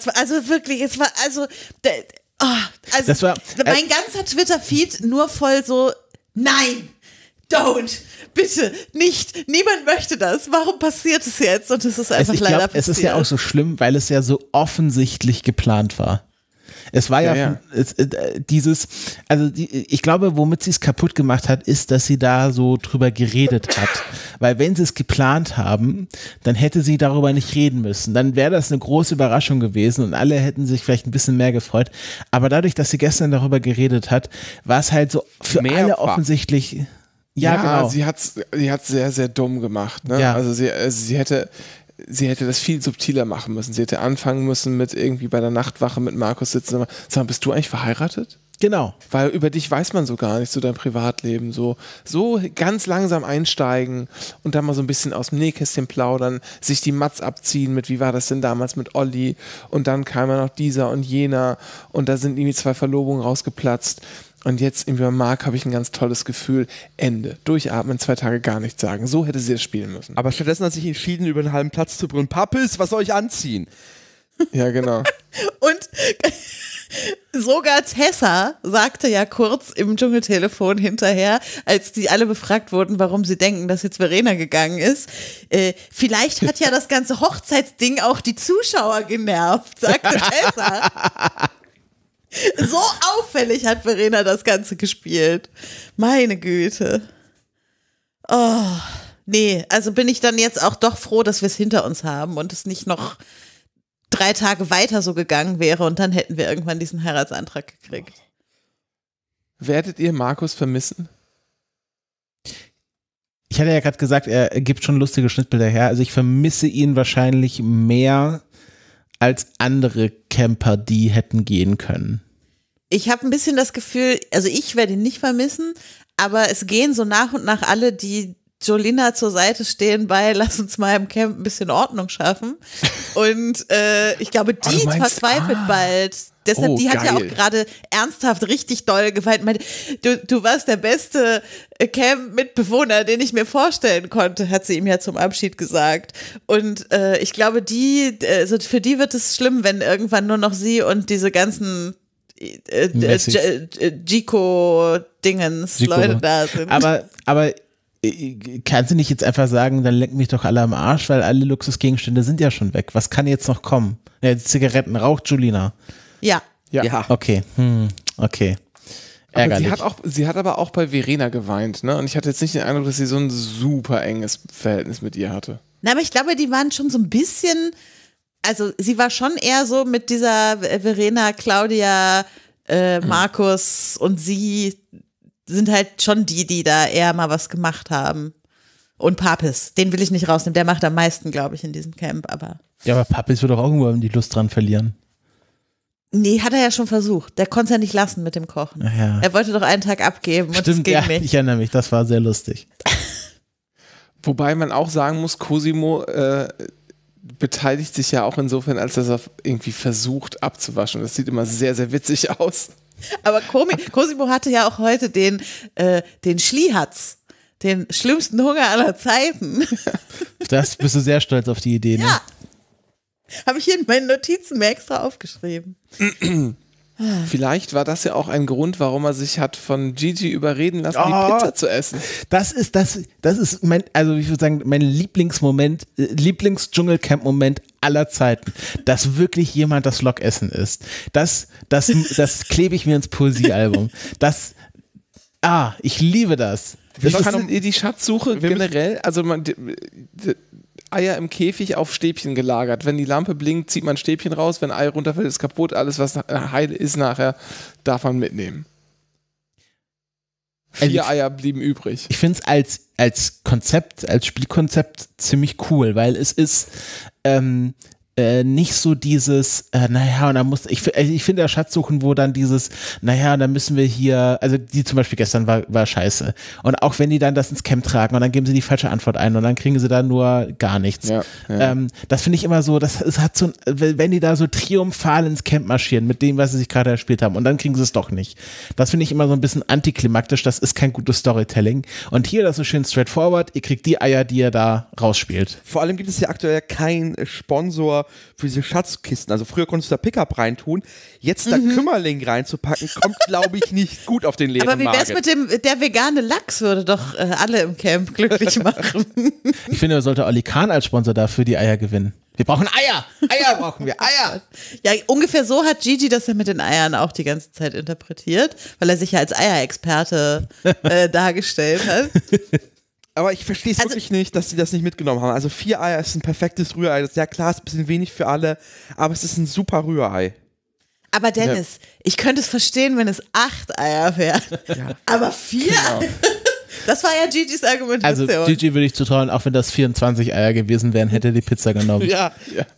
mein ganzer Twitter-Feed nur voll so, nein, don't, bitte, nicht, niemand möchte das, warum passiert es jetzt? Und es ist einfach leider passiert. Es ist ja auch so schlimm, weil es ja so offensichtlich geplant war. Es war ich glaube, womit sie es kaputt gemacht hat, ist, dass sie da so drüber geredet hat. Weil wenn sie es geplant haben, dann hätte sie darüber nicht reden müssen. Dann wäre das eine große Überraschung gewesen und alle hätten sich vielleicht ein bisschen mehr gefreut. Aber dadurch, dass sie gestern darüber geredet hat, war es halt so für alle offensichtlich. Ja, genau. Sie hat's sehr, sehr dumm gemacht. Ne? Ja. Also sie hätte das viel subtiler machen müssen. Sie hätte anfangen müssen mit irgendwie bei der Nachtwache mit Markus sitzen und sagen, bist du eigentlich verheiratet? Genau. Weil über dich weiß man so gar nicht, so dein Privatleben. So ganz langsam einsteigen und dann mal so ein bisschen aus dem Nähkästchen plaudern, sich die Matz abziehen mit, wie war das denn damals mit Olli? Und dann kam ja noch dieser und jener und da sind irgendwie 2 Verlobungen rausgeplatzt. Und jetzt irgendwie bei Marc habe ich ein ganz tolles Gefühl. Ende. Durchatmen, 2 Tage gar nichts sagen. So hätte sie das spielen müssen. Aber stattdessen hat sich entschieden, über einen halben Platz zu brüllen. Pappis, was soll ich anziehen? Ja, genau. Und sogar Tessa sagte ja kurz im Dschungeltelefon hinterher, als die alle befragt wurden, warum sie denken, dass jetzt Verena gegangen ist. Vielleicht hat ja das ganze Hochzeitsding auch die Zuschauer genervt, sagte Tessa. So auffällig hat Verena das Ganze gespielt. Meine Güte. Oh, nee, also bin ich dann jetzt auch doch froh, dass wir es hinter uns haben und es nicht noch 3 Tage weiter so gegangen wäre und dann hätten wir irgendwann diesen Heiratsantrag gekriegt. Werdet ihr Markus vermissen? Ich hatte ja gerade gesagt, er gibt schon lustige Schnittbilder her. Also ich vermisse ihn wahrscheinlich mehr als andere Camper, die hätten gehen können. Ich habe ein bisschen das Gefühl, also ich werde ihn nicht vermissen, aber es gehen so nach und nach alle, die Jolina zur Seite stehen bei, lass uns mal im Camp ein bisschen Ordnung schaffen. Und ich glaube, die verzweifelt bald. Deshalb, die hat ja auch gerade ernsthaft richtig doll geweint. Du warst der beste Camp-Mitbewohner, den ich mir vorstellen konnte, hat sie ihm ja zum Abschied gesagt. Und ich glaube, also für die wird es schlimm, wenn irgendwann nur noch sie und diese ganzen Gico-Dingens Leute da sind. Aber kannst du nicht jetzt einfach sagen, dann lenk mich doch alle am Arsch, weil alle Luxusgegenstände sind ja schon weg. Was kann jetzt noch kommen? Ja, Zigaretten raucht Julina. Ja. Okay. Okay. Ärgerlich. Aber sie hat aber auch bei Verena geweint, ne? Und ich hatte jetzt nicht den Eindruck, dass sie so ein super enges Verhältnis mit ihr hatte. Na, aber ich glaube, die waren schon so ein bisschen, also sie war schon eher so mit dieser Verena, Claudia, Markus und sie sind halt schon die da eher mal was gemacht haben. Und Papis, den will ich nicht rausnehmen, der macht am meisten, glaube ich, in diesem Camp, aber. Ja, aber Papis wird doch irgendwo die Lust dran verlieren. Nee, hat er ja schon versucht. Der konnte es ja nicht lassen mit dem Kochen. Ja. Er wollte doch einen Tag abgeben und es ging nicht. Ich erinnere mich, das war sehr lustig. Wobei man auch sagen muss, Cosimo beteiligt sich ja auch insofern, als dass er irgendwie versucht abzuwaschen. Das sieht immer sehr, sehr witzig aus. Aber Cosimo hatte ja auch heute den Schlihatz, den schlimmsten Hunger aller Zeiten. Das bist du sehr stolz auf die Idee, ne? Ja. Habe ich hier in meinen Notizen mir extra aufgeschrieben. Vielleicht war das ja auch ein Grund, warum er sich hat von Gigi überreden lassen, die Pizza zu essen. Das ist mein, also ich würde sagen, mein Lieblingsmoment, Lieblings-Dschungelcamp-Moment aller Zeiten, dass wirklich jemand das Lokessen isst. Das klebe ich mir ins Poesiealbum. Ich liebe das. Wie fandet ihr die Schatzsuche generell? Also Eier im Käfig auf Stäbchen gelagert. Wenn die Lampe blinkt, zieht man Stäbchen raus. Wenn Ei runterfällt, ist kaputt. Alles, was heil ist nachher, darf man mitnehmen. 4 Eier blieben übrig. Ich finde es als Konzept, als Spielkonzept ziemlich cool, weil es ist nicht so dieses, und dann ich finde ja Schatzsuchen, wo dann dieses, dann müssen wir hier, also die zum Beispiel gestern war scheiße. Und auch wenn die dann das ins Camp tragen und dann geben sie die falsche Antwort ein und dann kriegen sie da nur gar nichts. Ja. Das finde ich immer so, es hat so, wenn die da so triumphal ins Camp marschieren mit dem, was sie sich gerade erspielt haben und dann kriegen sie es doch nicht. Das finde ich immer so ein bisschen antiklimaktisch, das ist kein gutes Storytelling. Und hier das so schön straightforward, ihr kriegt die Eier, die ihr da rausspielt. Vor allem gibt es ja aktuell keinen Sponsor für diese Schatzkisten. Also früher konntest du da Pickup reintun, jetzt da Kümmerling reinzupacken, kommt, glaube ich, nicht gut auf den leeren Magen. Aber wie wär's mit der vegane Lachs, würde doch alle im Camp glücklich machen. Ich finde, sollte Oli Kahn als Sponsor dafür die Eier gewinnen. Wir brauchen Eier. Eier brauchen wir. Eier. Ja, ungefähr so hat Gigi das ja mit den Eiern auch die ganze Zeit interpretiert, weil er sich ja als Eierexperte dargestellt hat. Aber ich verstehe es wirklich nicht, dass sie das nicht mitgenommen haben. Also 4 Eier ist ein perfektes Rührei. Das ist ja klar, ist ein bisschen wenig für alle, aber es ist ein super Rührei. Aber Dennis, ich könnte es verstehen, wenn es 8 Eier wären. Ja. Aber 4? Genau. Das war ja Gigis Argumentation. Also Gigi würde ich zutrauen, auch wenn das 24 Eier gewesen wären, hätte er die Pizza genommen. Ja.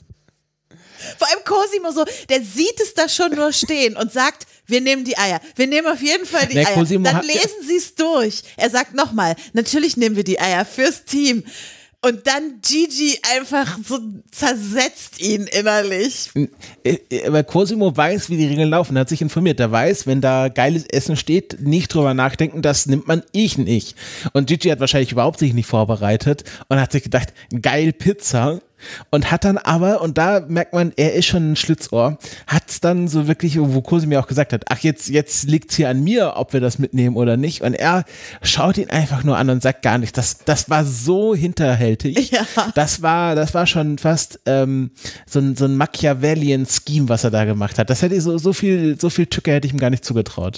Vor allem Cosimo so, der sieht es da schon nur stehen und sagt, wir nehmen die Eier. Wir nehmen auf jeden Fall die Eier. Cosimo Dann lesen sie es durch. Er sagt nochmal, natürlich nehmen wir die Eier fürs Team. Und dann Gigi einfach so zersetzt ihn innerlich. Aber Cosimo weiß, wie die Regeln laufen. Er hat sich informiert. Er weiß, wenn da geiles Essen steht, nicht drüber nachdenken, das nimmt man nicht. Und Gigi hat wahrscheinlich überhaupt sich nicht vorbereitet und hat sich gedacht, geil Pizza. Und hat dann aber, und da merkt man, er ist schon ein Schlitzohr, hat es dann so wirklich, wo Cosimo auch gesagt hat, ach jetzt liegt es hier an mir, ob wir das mitnehmen oder nicht. Und er schaut ihn einfach nur an und sagt gar nichts. Das war so hinterhältig. Ja. Das war schon fast so ein Machiavellian-Scheme, was er da gemacht hat. Das hätte ich so viel Tücke hätte ich ihm gar nicht zugetraut.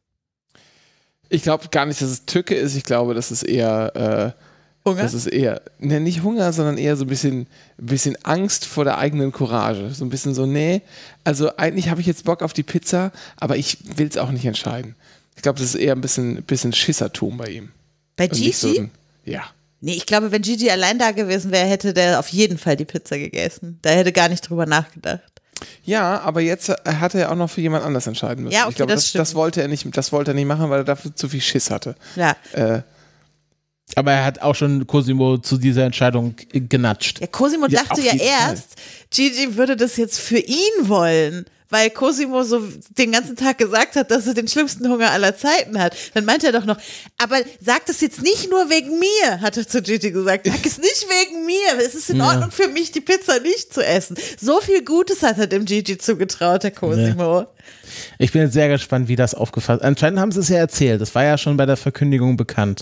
Ich glaube gar nicht, dass es Tücke ist. Ich glaube, das ist eher Hunger? Das ist eher, nicht Hunger, sondern eher so ein bisschen Angst vor der eigenen Courage. So ein bisschen so, also eigentlich habe ich jetzt Bock auf die Pizza, aber ich will es auch nicht entscheiden. Ich glaube, das ist eher ein bisschen Schissertum bei ihm. Bei Gigi? So ja. Nee, ich glaube, wenn Gigi allein da gewesen wäre, hätte der auf jeden Fall die Pizza gegessen. Da hätte gar nicht drüber nachgedacht. Ja, aber jetzt hat er auch noch für jemand anders entscheiden müssen. Ja, okay, ich glaube, das wollte er nicht machen, weil er dafür zu viel Schiss hatte. Ja. Aber er hat auch schon Cosimo zu dieser Entscheidung genatscht. Ja, Cosimo dachte ja erst, Gigi würde das jetzt für ihn wollen, weil Cosimo so den ganzen Tag gesagt hat, dass er den schlimmsten Hunger aller Zeiten hat. Dann meinte er doch noch, aber sag das jetzt nicht nur wegen mir, hat er zu Gigi gesagt. Sag es nicht wegen mir. Es ist in Ordnung für mich, die Pizza nicht zu essen. So viel Gutes hat er dem Gigi zugetraut, der Cosimo. Ja. Ich bin jetzt sehr gespannt, wie das aufgefasst. Anscheinend haben sie es ja erzählt. Das war ja schon bei der Verkündigung bekannt,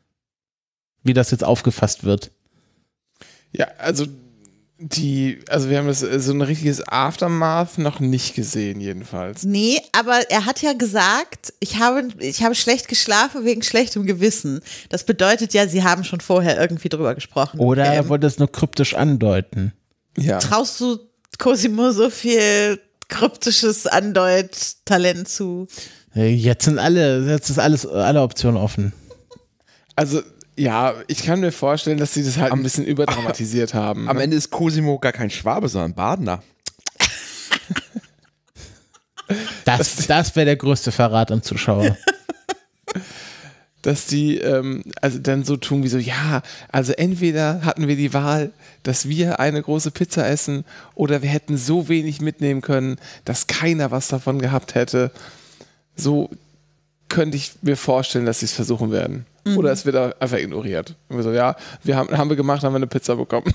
wie das jetzt aufgefasst wird. Ja, also wir haben das so ein richtiges Aftermath noch nicht gesehen, jedenfalls. Nee, aber er hat ja gesagt, ich habe schlecht geschlafen wegen schlechtem Gewissen. Das bedeutet ja, sie haben schon vorher irgendwie drüber gesprochen. Oder er wollte es nur kryptisch andeuten. Ja. Traust du Cosimo so viel kryptisches Andeut-Talent zu? Jetzt ist alle Optionen offen. Also ja, ich kann mir vorstellen, dass sie das halt ein bisschen überdramatisiert haben. Am Ende ist Cosimo gar kein Schwabe, sondern Badener. Das wäre der größte Verrat am Zuschauer. Dass die also dann so tun wie so, ja, also entweder hatten wir die Wahl, dass wir eine große Pizza essen oder wir hätten so wenig mitnehmen können, dass keiner was davon gehabt hätte. So könnte ich mir vorstellen, dass sie es versuchen werden. Oder es wird einfach ignoriert. Und wir so, ja, haben wir gemacht, haben wir eine Pizza bekommen.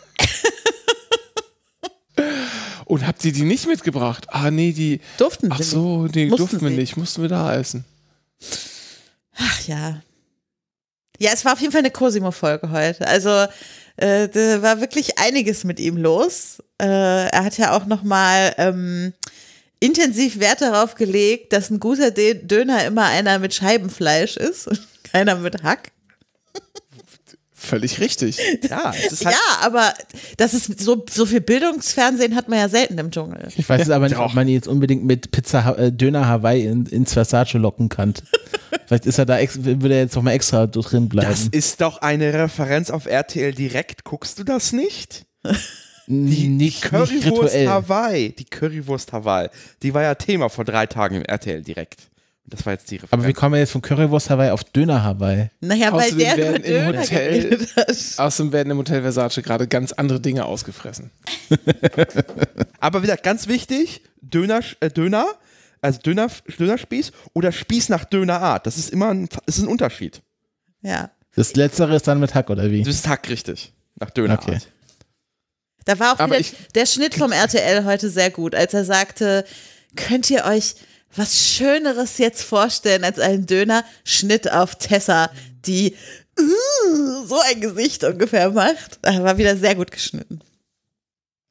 Und habt ihr die nicht mitgebracht? Ah, nee, die Durften Ach so, nee, durften wir sie nicht. Mussten wir da essen. Ach ja. Ja, es war auf jeden Fall eine Cosimo-Folge heute. Also, da war wirklich einiges mit ihm los. Er hat ja auch nochmal intensiv Wert darauf gelegt, dass ein guter Döner immer einer mit Scheibenfleisch ist und keiner mit Hack. Völlig richtig. Ja, es ist halt Ja, aber das ist so viel Bildungsfernsehen hat man ja selten im Dschungel. Ich weiß jetzt aber nicht, ob man ihn jetzt unbedingt mit Döner Hawaii ins Versace locken kann. Vielleicht ist er da würde er jetzt noch mal extra drin bleiben. Das ist doch eine Referenz auf RTL Direkt. Guckst du das nicht? Nicht Currywurst rituell. Hawaii. Die Currywurst Hawaii. Die war ja Thema vor 3 Tagen im RTL Direkt. Das war jetzt die Referenz. Aber wie kommen wir jetzt von Currywurst Hawaii auf Döner Hawaii? Naja, weil Außerdem der über werden im Döner Hotel- geredet hat. Außerdem werden im Hotel Versace gerade ganz andere Dinge ausgefressen. Aber wieder ganz wichtig, also Dönerspieß oder Spieß nach Dönerart. Das ist immer ein Unterschied. Ja. Das Letztere ist dann mit Hack, oder wie? Das ist Hack richtig. Nach Dönerart. Okay. Da war auch Aber wieder der Schnitt vom RTL heute sehr gut, als er sagte, könnt ihr euch was Schöneres jetzt vorstellen als einen Döner? Schnitt auf Tessa, die so ein Gesicht ungefähr macht. Da war wieder sehr gut geschnitten.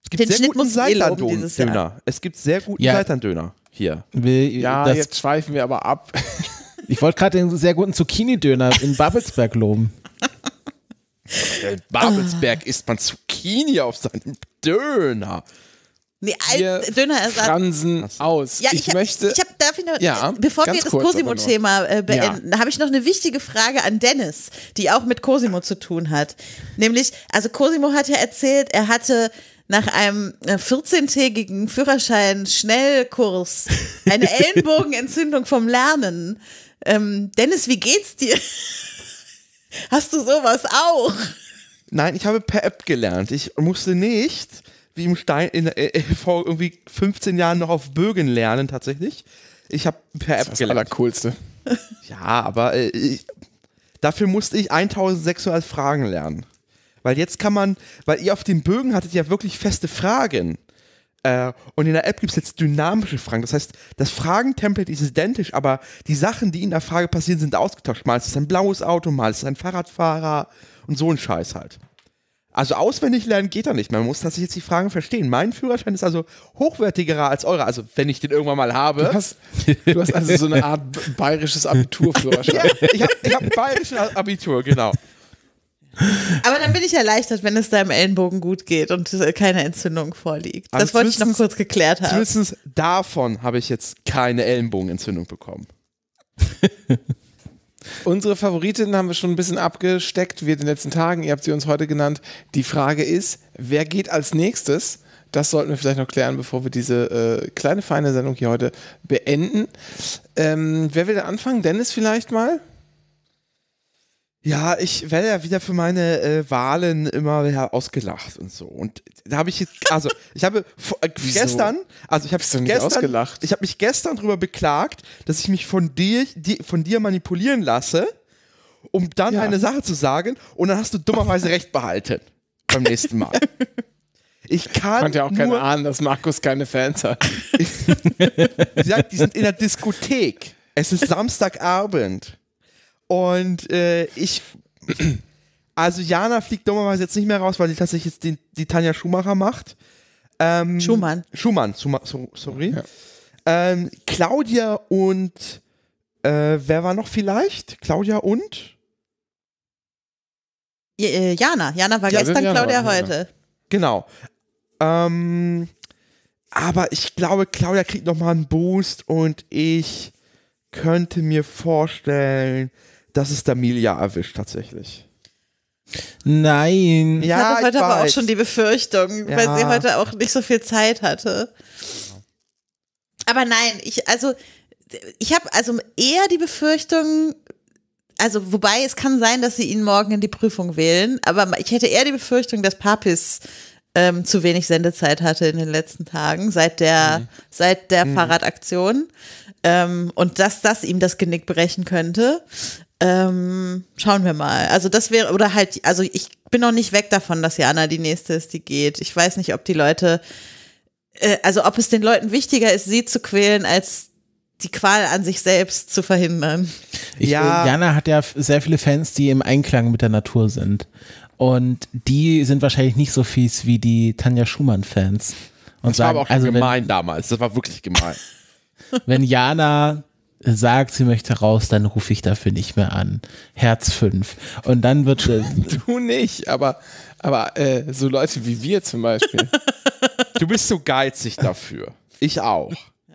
Es gibt Den sehr Schnitt guten muss ich loben dieses Jahr. Seitan-Döner. Es gibt sehr guten Ja. Seitan-Döner hier. Ja, jetzt schweifen wir aber ab. Ich wollte gerade den sehr guten Zucchini-Döner in Babelsberg loben. In Babelsberg isst man Zucchini auf seinem Döner. Nee, Wir Dönerersatz. fransen aus. Ja, darf ich noch, Ja, bevor wir ganz das kurz Cosimo-Thema beenden, habe ich noch eine wichtige Frage an Dennis, die auch mit Cosimo zu tun hat. Nämlich, also Cosimo hat ja erzählt, er hatte nach einem 14-tägigen Führerschein-Schnellkurs eine Ellenbogenentzündung vom Lernen. Dennis, wie geht's dir? Hast du sowas auch? Nein, ich habe per App gelernt. Ich musste nicht, wie im Stein, vor irgendwie 15 Jahren noch auf Bögen lernen tatsächlich. Ich habe per App Das gelernt. Allercoolste. Ja, aber dafür musste ich 1600 Fragen lernen. Weil jetzt kann man, weil ihr auf den Bögen hattet ja wirklich feste Fragen. Und in der App gibt es jetzt dynamische Fragen. Das heißt, das Fragentemplate ist identisch, aber die Sachen, die in der Frage passieren, sind ausgetauscht. Mal ist es ein blaues Auto, mal ist es ein Fahrradfahrer und so ein Scheiß halt. Also auswendig lernen geht da nicht. Man muss tatsächlich jetzt die Fragen verstehen. Mein Führerschein ist also hochwertigerer als eurer. Also wenn ich den irgendwann mal habe. Du hast also so eine Art bayerisches Abiturführerschein. Ja, ich hab bayerisches Abitur, genau. Aber dann bin ich erleichtert, wenn es deinem Ellenbogen gut geht und keine Entzündung vorliegt. Das Also wollte ich noch kurz geklärt haben. Zumindest davon habe ich jetzt keine Ellenbogenentzündung bekommen. Unsere Favoritinnen haben wir schon ein bisschen abgesteckt, wir in den letzten Tagen, ihr habt sie uns heute genannt. Die Frage ist, wer geht als nächstes? Das sollten wir vielleicht noch klären, bevor wir diese kleine, feine Sendung hier heute beenden. Wer will denn anfangen? Dennis vielleicht mal? Ja, ich werde ja wieder für meine Wahlen immer wieder ausgelacht und so. Und da habe ich jetzt, also ich habe gestern, also ich habe Bist du nicht ausgelacht? Ich habe mich gestern darüber beklagt, dass ich mich von dir manipulieren lasse, um dann eine Sache zu sagen und dann hast du dummerweise recht behalten beim nächsten Mal. Ich Fand ja auch keine Ahnung, dass Markus keine Fans hat. Sie sagt, die sind in der Diskothek. Es ist Samstagabend. Und also Jana fliegt dummerweise jetzt nicht mehr raus, weil sie tatsächlich jetzt die Tanja Schumacher macht. Schumann, sorry. Ja. Claudia und wer war noch vielleicht? Claudia und? Jana war gestern, Claudia heute. Genau. Aber ich glaube, Claudia kriegt nochmal einen Boost und ich könnte mir vorstellen, dass es Damilia erwischt tatsächlich. Nein. Ich hatte heute aber auch schon die Befürchtung, weil sie heute auch nicht so viel Zeit hatte. Aber nein, ich habe also eher die Befürchtung, also wobei es kann sein, dass sie ihn morgen in die Prüfung wählen, aber ich hätte eher die Befürchtung, dass Papis zu wenig Sendezeit hatte in den letzten Tagen, seit der Fahrradaktion. Und dass das ihm das Genick brechen könnte. Schauen wir mal. Also das wäre, oder halt, also ich bin noch nicht weg davon, dass Jana die nächste ist, die geht. Ich weiß nicht, ob die Leute, also ob es den Leuten wichtiger ist, sie zu quälen, als die Qual an sich selbst zu verhindern. Jana hat ja sehr viele Fans, die im Einklang mit der Natur sind. Und die sind wahrscheinlich nicht so fies wie die Tanja Schumann-Fans. Und das war aber auch gemein damals. Das war wirklich gemein. Wenn Jana sagt, sie möchte raus, dann rufe ich dafür nicht mehr an. Herz 5. Und dann wird du nicht, aber so Leute wie wir zum Beispiel. Du bist so geizig dafür. Ich auch.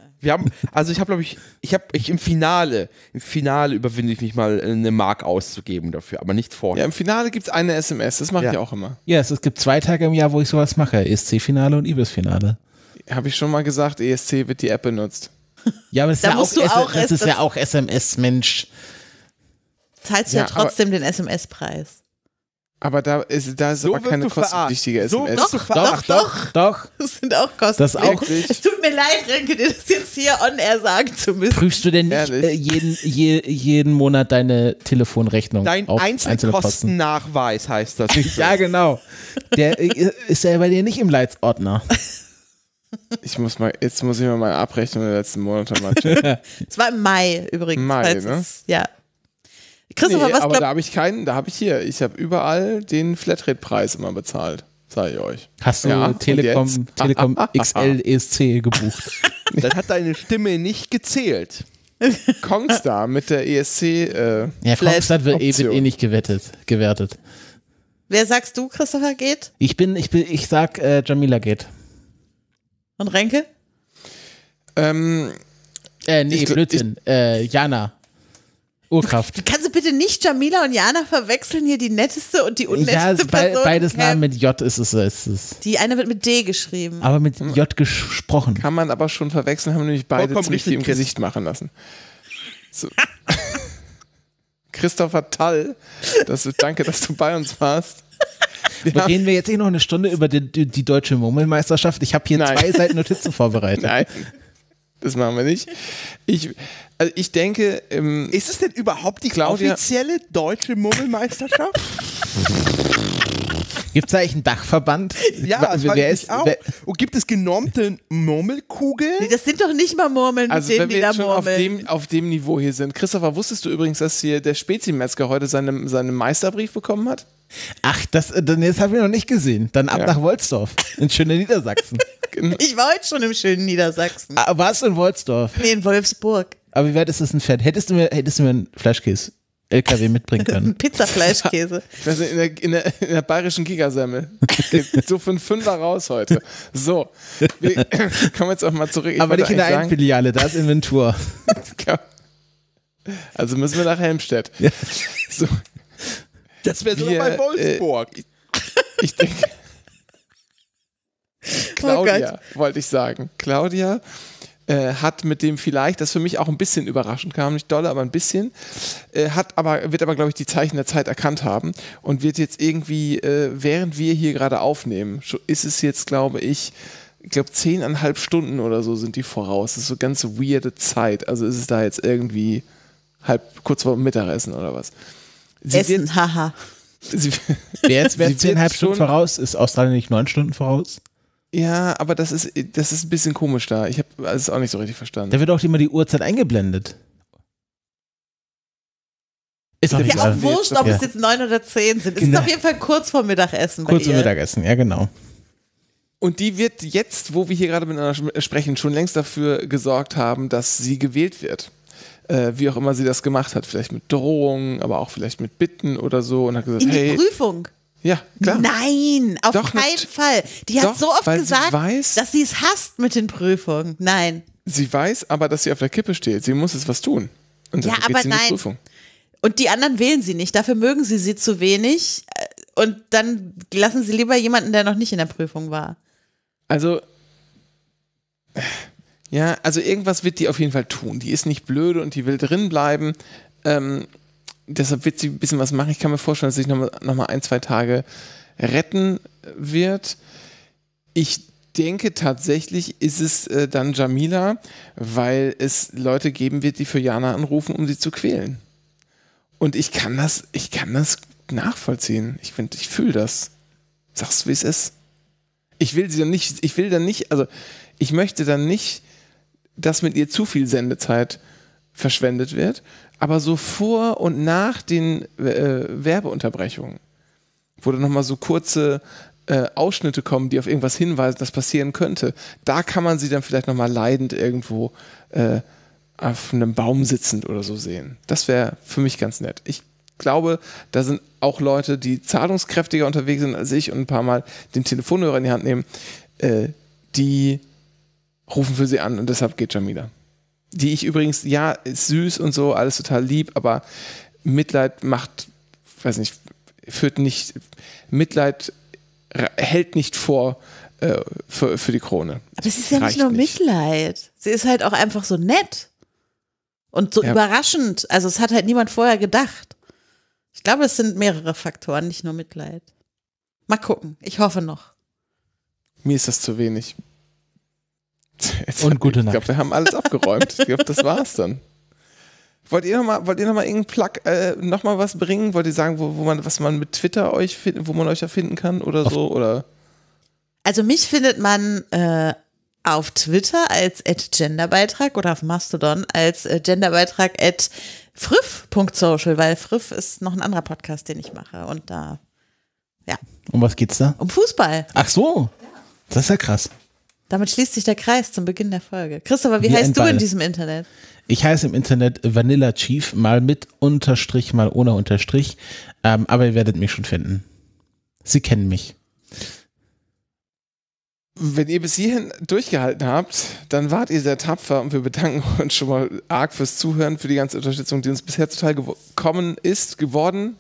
Im Finale überwinde ich mich mal, eine Mark auszugeben dafür, aber nicht vorher. Ja, im Finale gibt es eine SMS, das mache ich auch immer. Ja, es gibt 2 Tage im Jahr, wo ich sowas mache. ESC-Finale und Ibis-Finale. Habe ich schon mal gesagt, ESC wird die App benutzt. Ja, aber das ist ja auch SMS, Mensch. Zahlst du ja trotzdem den SMS-Preis. Aber da ist aber keine kostenpflichtige SMS. Doch. Das sind auch Kosten. Es tut mir leid, Renke, dir das jetzt hier on air sagen zu müssen. Prüfst du denn nicht jeden Monat deine Telefonrechnung? Dein Einzelkostennachweis heißt das. Ja, genau. Der ist ja bei dir nicht im Leitsordner. Jetzt muss ich mal meine Abrechnung der letzten Monate mal checken. Es war im Mai übrigens. Ne? Ja. Christopher, aber da habe ich ich habe überall den Flatrate-Preis immer bezahlt. sage ich euch. Hast du Ja, Telekom XL ESC gebucht? Dann hat deine Stimme nicht gezählt. Kongstar mit der ESC. Ja, Kongstar wird Option. nicht gewertet. Wer sagst du, Christopher, geht? Ich sag, Jamila geht. Und Renke? Blödsinn. Jana. Urkraft. Kannst du bitte nicht Jamila und Jana verwechseln, hier die netteste und die unnetteste Person? Beides Namen mit J ist es. Die eine wird mit D geschrieben. Aber mit J gesprochen. Kann man aber schon verwechseln, haben nämlich beide Vollkommen ziemlich viel im richtig, Gesicht machen lassen. So. Christopher Tall, danke, dass du bei uns warst. Reden wir jetzt noch eine Stunde über die deutsche Murmelmeisterschaft? Ich habe hier 2 Seiten Notizen vorbereitet. Nein, das machen wir nicht. Ich denke, Ist es denn überhaupt die Claudia- offizielle deutsche Murmelmeisterschaft? Gibt es eigentlich einen Dachverband? Ja, das wer ist auch. Und gibt es genormte Murmelkugeln? Nee, das sind doch nicht mal Murmeln, mit also denen wenn die wir da jetzt schon murmeln. auf dem Niveau hier sind. Christopher, wusstest du übrigens, dass hier der Spezimetzger heute seinen Meisterbrief bekommen hat? Ach, das haben wir noch nicht gesehen. Dann ab Ja. nach Wolfsdorf, in schöne Niedersachsen. Ich war heute schon im schönen Niedersachsen. Warst du in Wolfsdorf? Nee, in Wolfsburg. Aber wie weit ist das entfernt? Hättest du mir einen Fleischkäse LKW mitbringen können? Pizzafleischkäse. Ich weiß nicht, in der bayerischen Gigasemmel. So für einen Fünfer raus heute. So, wir kommen jetzt auch mal zurück. Ich Aber wollte nicht in der eigentlich einen Filiale, da ist Inventur. sagen, also müssen wir nach Helmstedt. So, Das wäre sogar Wir, bei Wolfsburg. ich denke. Claudia, wollte ich sagen. Claudia hat mit dem vielleicht, das für mich auch ein bisschen überraschend kam, nicht doll, aber ein bisschen, wird aber, glaube ich, die Zeichen der Zeit erkannt haben und wird jetzt irgendwie, während wir hier gerade aufnehmen, ist es jetzt, glaube ich, 10,5 Stunden oder so sind die voraus. Das ist so ganz weirde Zeit. Also ist es da jetzt irgendwie kurz vor Mittagessen oder was? Essen, haha. Wer jetzt Sie wird 10,5 Stunden schon- voraus? Ist Australien nicht 9 Stunden voraus? Ja, aber das ist ein bisschen komisch da. Ich habe es auch nicht so richtig verstanden. Da wird auch immer die Uhrzeit eingeblendet. Ist doch Ist ja egal. auch wurscht, ob Ja. es jetzt 9 oder 10 sind. Es Genau. ist auf jeden Fall kurz vor Mittagessen Kurz bei zum ihr. Mittagessen, ja genau. Und die wird jetzt, wo wir hier gerade miteinander sprechen, schon längst dafür gesorgt haben, dass sie gewählt wird. Wie auch immer sie das gemacht hat. Vielleicht mit Drohungen, aber auch vielleicht mit Bitten oder so. Und hat gesagt, In die hey, Prüfung. ja, klar. Nein, auf Doch, keinen Fall. Die hat doch, so oft weil sie gesagt, weiß- dass sie es hasst mit den Prüfungen. Nein. Sie weiß aber, dass sie auf der Kippe steht. Sie muss jetzt was tun. Und Ja, dafür aber geht sie in die nein. Prüfung. Und die anderen wählen sie nicht. Dafür mögen sie zu wenig. Und dann lassen sie lieber jemanden, der noch nicht in der Prüfung war. Also, ja, also irgendwas wird die auf jeden Fall tun. Die ist nicht blöde und die will drin bleiben. Deshalb wird sie ein bisschen was machen. Ich kann mir vorstellen, dass sich noch mal 1-2 Tage retten wird. Ich denke tatsächlich ist es dann Jamila, weil es Leute geben wird, die für Jana anrufen, um sie zu quälen. Und ich kann das nachvollziehen. Ich fühle das. Sag's, wie es ist. Ich möchte dann nicht, dass mit ihr zu viel Sendezeit verschwendet wird, aber so vor und nach den Werbeunterbrechungen, wo dann nochmal so kurze Ausschnitte kommen, die auf irgendwas hinweisen, das passieren könnte, da kann man sie dann vielleicht nochmal leidend irgendwo auf einem Baum sitzend oder so sehen. Das wäre für mich ganz nett. Ich glaube, da sind auch Leute, die zahlungskräftiger unterwegs sind als ich und ein paar Mal den Telefonhörer in die Hand nehmen, die rufen für sie an und deshalb geht Jamila. Die ich übrigens, ja, ist süß und so, alles total lieb, aber Mitleid hält nicht vor für die Krone. Aber es ist ja Reicht nicht nur Mitleid. Sie ist halt auch einfach so nett. Und so Ja. überraschend. Also es hat halt niemand vorher gedacht. Ich glaube, es sind mehrere Faktoren, nicht nur Mitleid. Mal gucken. Ich hoffe noch. Mir ist das zu wenig. Und gute Ich Nacht. glaube, wir haben alles abgeräumt. Ich glaube, das war's dann. Wollt ihr noch mal irgendeinen Plug noch mal was bringen? Wollt ihr sagen, was man mit Twitter wo man euch da finden kann oder so? Oder? Also mich findet man auf Twitter als @genderbeitrag oder auf Mastodon als Genderbeitrag @früff.social, weil Früff ist noch ein anderer Podcast, den ich mache und da Ja, Um was geht's da? um Fußball. Ach so. Das ist ja krass. Damit schließt sich der Kreis zum Beginn der Folge. Christopher, wie Wie heißt ein du in Ball. diesem Internet? Ich heiße im Internet Vanilla Chief, mal mit Unterstrich, mal ohne Unterstrich. Aber ihr werdet mich schon finden. Sie kennen mich. Wenn ihr bis hierhin durchgehalten habt, dann wart ihr sehr tapfer und wir bedanken uns schon mal arg fürs Zuhören, für die ganze Unterstützung, die uns bisher zuteil geworden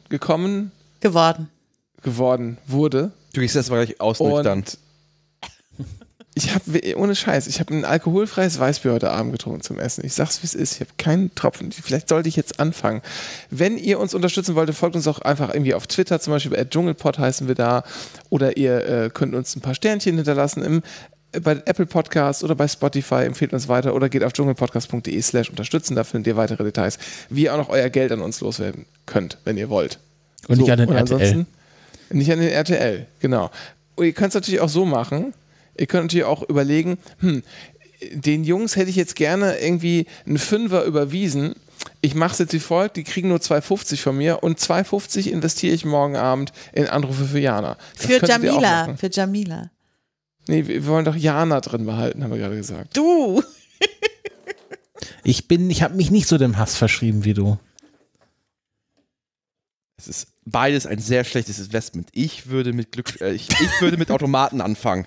wurde. Du gehst jetzt mal gleich ausnüchtern. Und ich habe, ohne Scheiß, ich habe ein alkoholfreies Weißbier heute Abend getrunken zum Essen. Ich sag's, wie es ist. Ich habe keinen Tropfen. Vielleicht sollte ich jetzt anfangen. Wenn ihr uns unterstützen wollt, folgt uns auch einfach irgendwie auf Twitter, zum Beispiel @dschungelpod heißen wir da. Oder ihr könnt uns ein paar Sternchen hinterlassen bei Apple Podcasts oder bei Spotify. Empfehlt uns weiter oder geht auf dschungelpodcast.de/unterstützen. Da findet ihr weitere Details, wie ihr auch noch euer Geld an uns loswerden könnt, wenn ihr wollt. Und nicht an den und RTL. ansonsten nicht an den RTL, genau. Und ihr könnt es natürlich auch so machen. Ihr könnt natürlich auch überlegen, den Jungs hätte ich jetzt gerne irgendwie einen Fünfer überwiesen. Ich mache es jetzt wie folgt, die kriegen nur 2,50 von mir und 2,50 investiere ich morgen Abend in Anrufe für Jana. Das Für könntet ihr auch Jamila. machen. Für Jamila. Nee, wir wollen doch Jana drin behalten, haben wir gerade gesagt. Du! Ich habe mich nicht so dem Hass verschrieben wie du. Es ist beides ein sehr schlechtes Investment. Ich würde mit ich würde mit Automaten anfangen.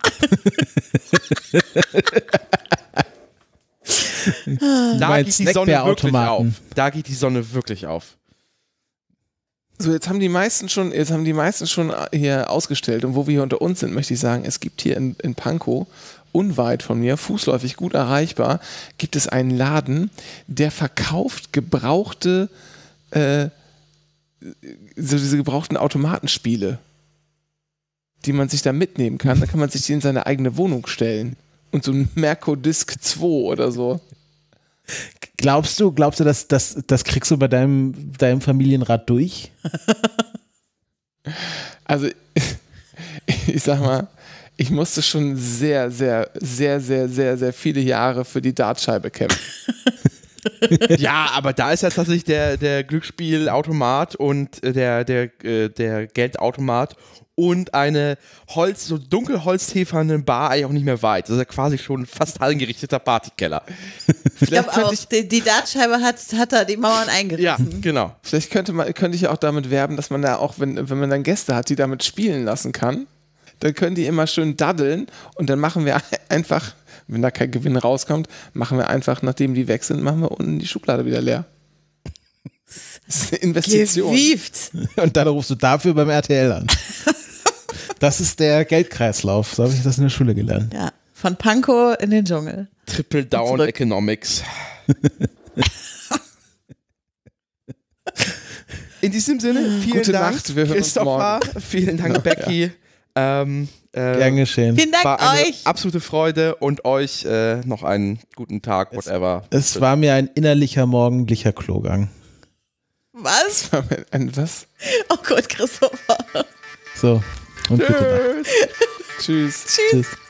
Da geht die Sonne wirklich auf. Da geht die Sonne wirklich auf. So, jetzt haben die meisten schon hier ausgestellt und wo wir hier unter uns sind, möchte ich sagen, es gibt hier in Pankow, unweit von mir, fußläufig gut erreichbar, gibt es einen Laden, der verkauft gebrauchte, so diese gebrauchten Automatenspiele, die man sich da mitnehmen kann. Da kann man sich die in seine eigene Wohnung stellen. Und so ein Merco-Disc 2 oder so. Glaubst du, das kriegst du bei deinem Familienrat durch? Also, ich sag mal, ich musste schon sehr, sehr, sehr, sehr, sehr, sehr viele Jahre für die Dartscheibe kämpfen. Ja, aber da ist ja tatsächlich der Glücksspielautomat und der Geldautomat und eine so dunkelholzteferne Bar eigentlich auch nicht mehr weit. Das ist ja quasi schon fast hallengerichteter Partykeller. Ich glaube auch, die Dartscheibe hat da die Mauern eingerissen. Ja, genau. Vielleicht könnte ich auch damit werben, dass man da auch, wenn man dann Gäste hat, die damit spielen lassen kann, dann können die immer schön daddeln und dann machen wir einfach, wenn da kein Gewinn rauskommt, machen wir einfach, nachdem die weg sind, machen wir unten die Schublade wieder leer. Das ist eine Investition. Gewieft. Und dann rufst du dafür beim RTL an. Das ist der Geldkreislauf. So habe ich das in der Schule gelernt. Ja, von Pankow in den Dschungel. Triple Down Zurück. Economics. In diesem Sinne, vielen Gute Dank, Nacht, wir hören uns Christopher. Vielen Dank, Becky. Gern geschehen. Vielen Dank War eine euch. absolute Freude und euch noch einen guten Tag, whatever. Es war mir ein innerlicher morgendlicher Klogang. Was? Was? Oh Gott, Christopher. So. Und gute Nacht. Tschüss. Tschüss.